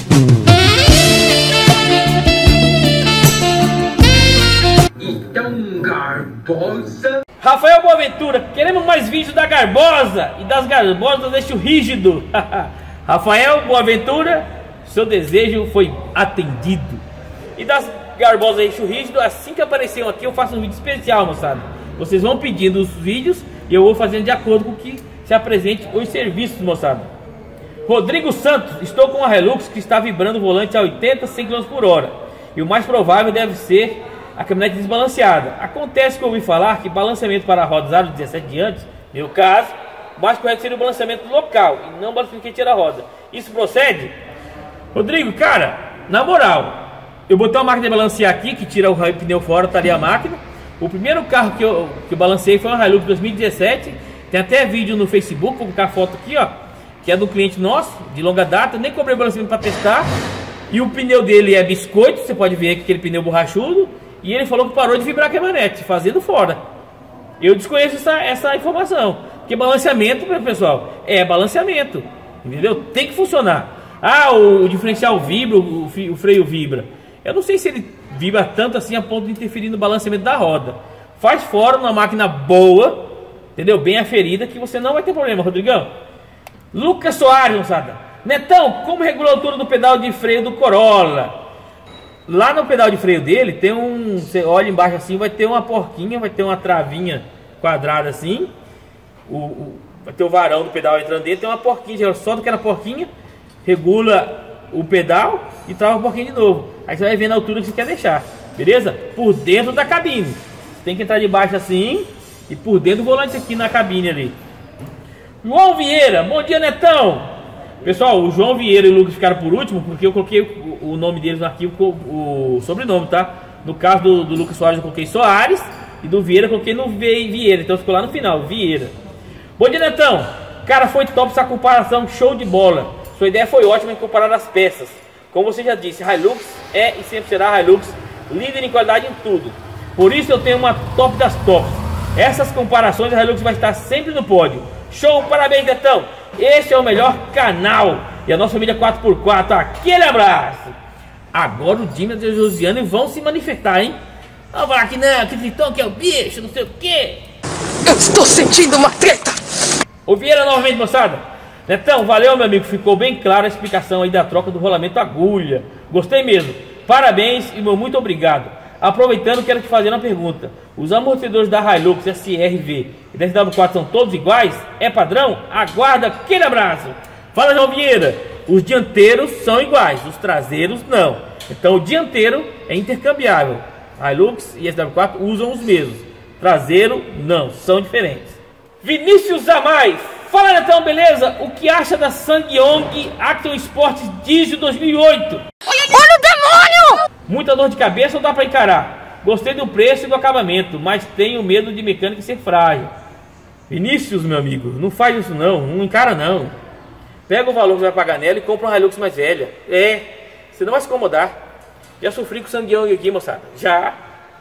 Então, Garbosa. Rafael Boaventura, queremos mais vídeos da Garbosa e das Garbosas deste rígido. Rafael Boaventura, seu desejo foi atendido. E das Garbosas eixo rígido, assim que aparecer aqui eu faço um vídeo especial, moçada. Vocês vão pedindo os vídeos e eu vou fazendo de acordo com o que se apresente os serviços, moçada. Rodrigo Santos, estou com a Hilux que está vibrando o volante a oitenta, cem quilômetros por hora. E o mais provável deve ser a caminhonete desbalanceada. Acontece que eu ouvi falar que balanceamento para rodas aro dezessete diantes, no meu caso, o mais correto seria o balanceamento local e não balanceamento que tira a roda. Isso procede? Rodrigo, cara, na moral, eu botei uma máquina de balancear aqui, que tira o pneu fora, tá ali a máquina. O primeiro carro que eu, que eu balancei foi uma Hilux dois mil e dezessete. Tem até vídeo no Facebook, vou colocar a foto aqui, ó, que é do cliente nosso, de longa data. Nem cobrei balanceamento para testar. E o pneu dele é biscoito, você pode ver aqui aquele pneu borrachudo. E ele falou que parou de vibrar a caminhonete, fazendo fora. Eu desconheço essa, essa informação. Porque balanceamento, pessoal, é balanceamento. Entendeu? Tem que funcionar. Ah, o, o diferencial vibra, o, o freio vibra. Eu não sei se ele vibra tanto assim a ponto de interferir no balanceamento da roda. Faz fora uma máquina boa, entendeu? Bem aferida, que você não vai ter problema, Rodrigão. Lucas Soares, moçada. Netão, como regula a altura do pedal de freio do Corolla? Lá no pedal de freio dele tem um... Você olha embaixo assim, vai ter uma porquinha, vai ter uma travinha quadrada assim. O, o, vai ter o varão do pedal entrando dentro, tem uma porquinha. Solta aquela porquinha, regula o pedal e trava a porquinha de novo. Aí você vai vendo a altura que você quer deixar, beleza? Por dentro da cabine. Você tem que entrar de baixo assim e por dentro do volante aqui na cabine ali. João Vieira, bom dia, Netão. Pessoal, o João Vieira e o Lucas ficaram por último porque eu coloquei o, o nome deles no arquivo, o, o sobrenome, tá? No caso do, do Lucas Soares eu coloquei Soares e do Vieira eu coloquei no Vieira, então ficou lá no final, Vieira. Bom dia, Netão. Cara, foi top essa comparação, show de bola. Sua ideia foi ótima em comparar as peças. Como você já disse, Hilux é e sempre será Hilux líder em qualidade em tudo. Por isso eu tenho uma top das tops. Essas comparações a Hilux vai estar sempre no pódio. Show, parabéns, Netão. Esse é o melhor canal. E a nossa família quatro por quatro, aquele abraço. Agora o Dimas e a Josiane vão se manifestar, hein? Não vai que não, que Tritão que é o bicho, não sei o quê. Eu estou sentindo uma treta. Ô Vieira novamente, moçada. Netão, valeu, meu amigo. Ficou bem clara a explicação aí da troca do rolamento agulha. Gostei mesmo. Parabéns e meu muito obrigado. Aproveitando, quero te fazer uma pergunta. Os amortecedores da Hilux S R V e da S W quatro são todos iguais? É padrão? Aguarda aquele abraço. Fala, João Vieira. Os dianteiros são iguais, os traseiros não. Então o dianteiro é intercambiável. Hilux e S W quatro usam os mesmos. Traseiro não, são diferentes. Vinícius Zamais. Fala, Netão, beleza? O que acha da Sangyong Action Sport Diesel dois mil e oito? Olha o demônio! Muita dor de cabeça ou dá pra encarar? Gostei do preço e do acabamento, mas tenho medo de mecânica ser frágil. Vinícius, meu amigo, não faz isso não, não encara não. Pega o valor que vai pagar nela e compra uma Hilux mais velha. É, você não vai se incomodar. Já sofri com o Sangyong aqui, moçada. Já.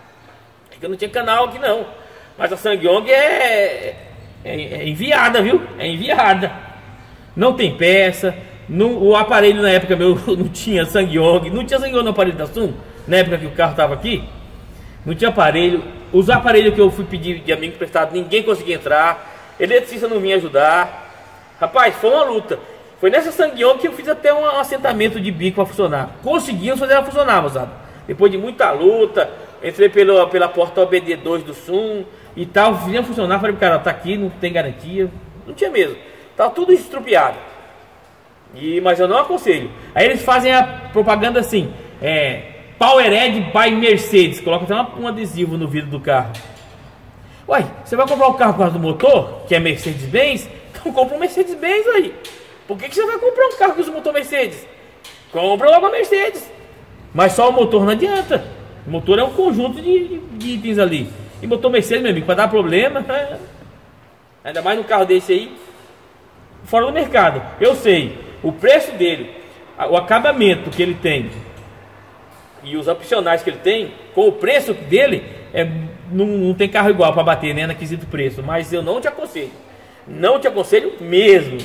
É que eu não tinha canal aqui não. Mas a Sangyong é, é, é enviada, viu? É enviada. Não tem peça. No, o aparelho na época meu não tinha Sangyong. Não tinha Sangyong no aparelho da Sum. Na época que o carro estava aqui. Não tinha aparelho. Os aparelhos que eu fui pedir de amigo emprestado, ninguém conseguia entrar. Eletricista não vinha ajudar. Rapaz, foi uma luta. Foi nessa Sangyong que eu fiz até um assentamento de bico para funcionar. Conseguimos fazer ela funcionar, moçada. Depois de muita luta, entrei pela, pela porta O B D dois do Sum e tal, fizemos funcionar. Falei pro cara, tá aqui, não tem garantia. Não tinha mesmo. Tá tudo estrupiado. E, mas eu não aconselho. Aí eles fazem a propaganda assim, é, Powered by Mercedes. Coloca até uma, um adesivo no vidro do carro. Uai, você vai comprar o carro por causa do motor, que é Mercedes-Benz? Então compra um Mercedes-Benz aí. Por que, que você vai comprar um carro que usa motor Mercedes? Compra logo a Mercedes. Mas só o motor não adianta. O motor é um conjunto de, de itens ali. E motor Mercedes, meu amigo, para dar problema, ainda mais no carro desse aí, fora do mercado. Eu sei, o preço dele, o acabamento que ele tem e os opcionais que ele tem, com o preço dele, é, não, não tem carro igual para bater, né, no quesito preço. Mas eu não te aconselho. Não te aconselho mesmo.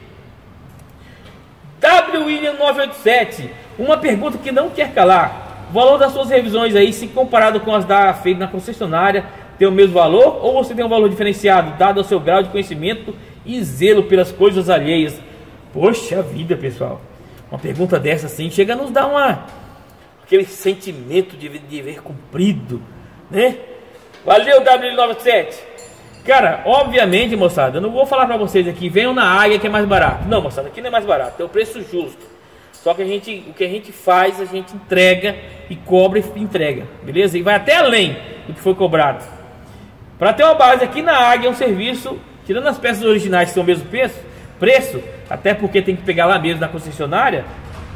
W William nove oito sete, uma pergunta que não quer calar. O valor das suas revisões aí, se comparado com as da feita na concessionária, tem o mesmo valor ou você tem um valor diferenciado, dado o seu grau de conhecimento e zelo pelas coisas alheias? Poxa vida, pessoal, uma pergunta dessa assim chega a nos dar uma, aquele sentimento de dever cumprido, né? Valeu, W nove sete. Cara, obviamente, moçada, eu não vou falar pra vocês aqui, venham na Águia que é mais barato. Não, moçada, aqui não é mais barato, tem o preço justo. Só que a gente, o que a gente faz, a gente entrega e cobra e entrega, beleza? E vai até além do que foi cobrado. Para ter uma base, aqui na Águia é um serviço, tirando as peças originais que são o mesmo preço, preço, até porque tem que pegar lá mesmo na concessionária,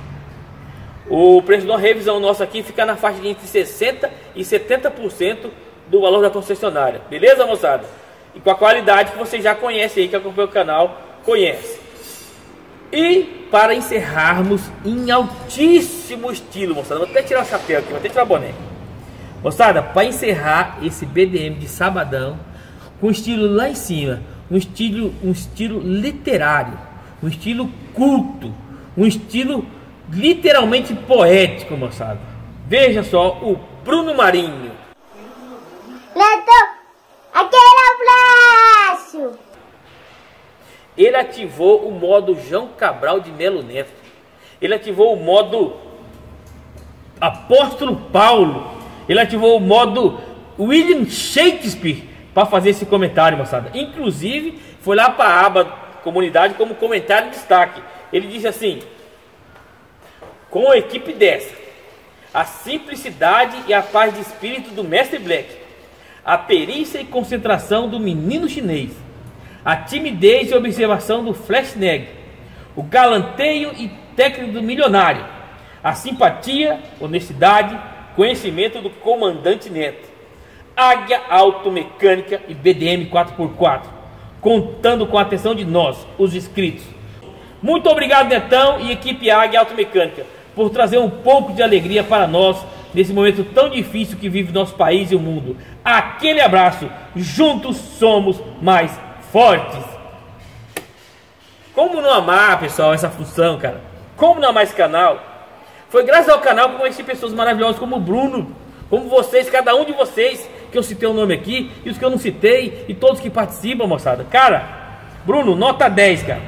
o preço de uma revisão nossa aqui fica na faixa de entre sessenta por cento e setenta por cento do valor da concessionária, beleza, moçada? E com a qualidade que você já conhece aí, que acompanha o canal, conhece. E para encerrarmos em altíssimo estilo, moçada, vou até tirar o chapéu aqui, vou até tirar o boné. Moçada, para encerrar esse B D M de sabadão, com estilo lá em cima, um estilo, um estilo literário, um estilo culto, um estilo literalmente poético, moçada. Veja só o Bruno Marinho. Neto, aquele abraço! Ele ativou o modo João Cabral de Melo Neto. Ele ativou o modo Apóstolo Paulo. Ele ativou o modo William Shakespeare para fazer esse comentário, moçada. Inclusive, foi lá para a aba comunidade como comentário de destaque. Ele disse assim: com a equipe dessa, a simplicidade e a paz de espírito do Mestre Black, a perícia e concentração do menino chinês, a timidez e observação do Flash Neg, o galanteio e técnico do milionário, a simpatia, honestidade, conhecimento do comandante Neto, Águia Automecânica e B D M quatro por quatro, contando com a atenção de nós, os inscritos. Muito obrigado, Netão e equipe Águia Automecânica, por trazer um pouco de alegria para nós nesse momento tão difícil que vive nosso país e o mundo. Aquele abraço, juntos somos mais fortes. Como não amar, pessoal, essa função, cara? Como não amar esse canal? Foi graças ao canal que eu conheci pessoas maravilhosas como o Bruno, como vocês, cada um de vocês, que eu citei o nome aqui, e os que eu não citei, e todos que participam, moçada. Cara, Bruno, nota dez, cara.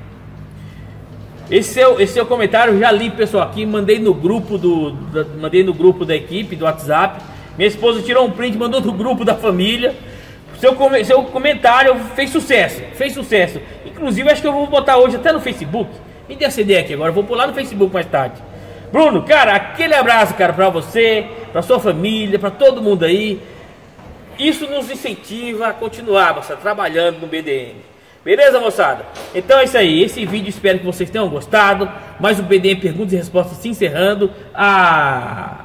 Esse seu, esse seu comentário eu já li, pessoal, aqui, mandei no grupo do, da, mandei no grupo da equipe, do WhatsApp. Minha esposa tirou um print, mandou do grupo da família. Seu, seu comentário fez sucesso, fez sucesso. Inclusive, acho que eu vou botar hoje até no Facebook. Me dê essa ideia aqui agora, eu vou pular no Facebook mais tarde. Bruno, cara, aquele abraço, cara, pra você, pra sua família, pra todo mundo aí. Isso nos incentiva a continuar, moçada, trabalhando no B D M. Beleza, moçada? Então é isso aí, esse vídeo espero que vocês tenham gostado. Mais um B D M Perguntas e Respostas se encerrando. Ah...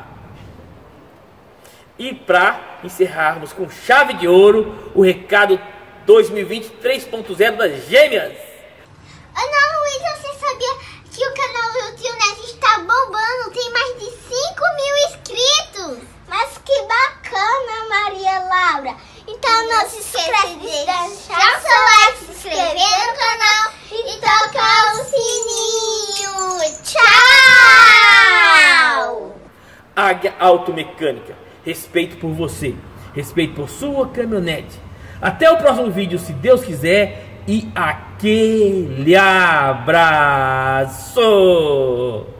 E para encerrarmos com chave de ouro, o recado dois mil e vinte três ponto zero das Gêmeas. Ana Luísa, você sabia que o canal do Tio Neto está bombando? Tem mais de cinco mil inscritos. Mas que bacana, Maria Laura. Então não se esqueça de deixar seu like, se inscrever no canal e tocar o sininho. Tchau! Águia Automecânica, respeito por você, respeito por sua caminhonete. Até o próximo vídeo, se Deus quiser, e aquele abraço!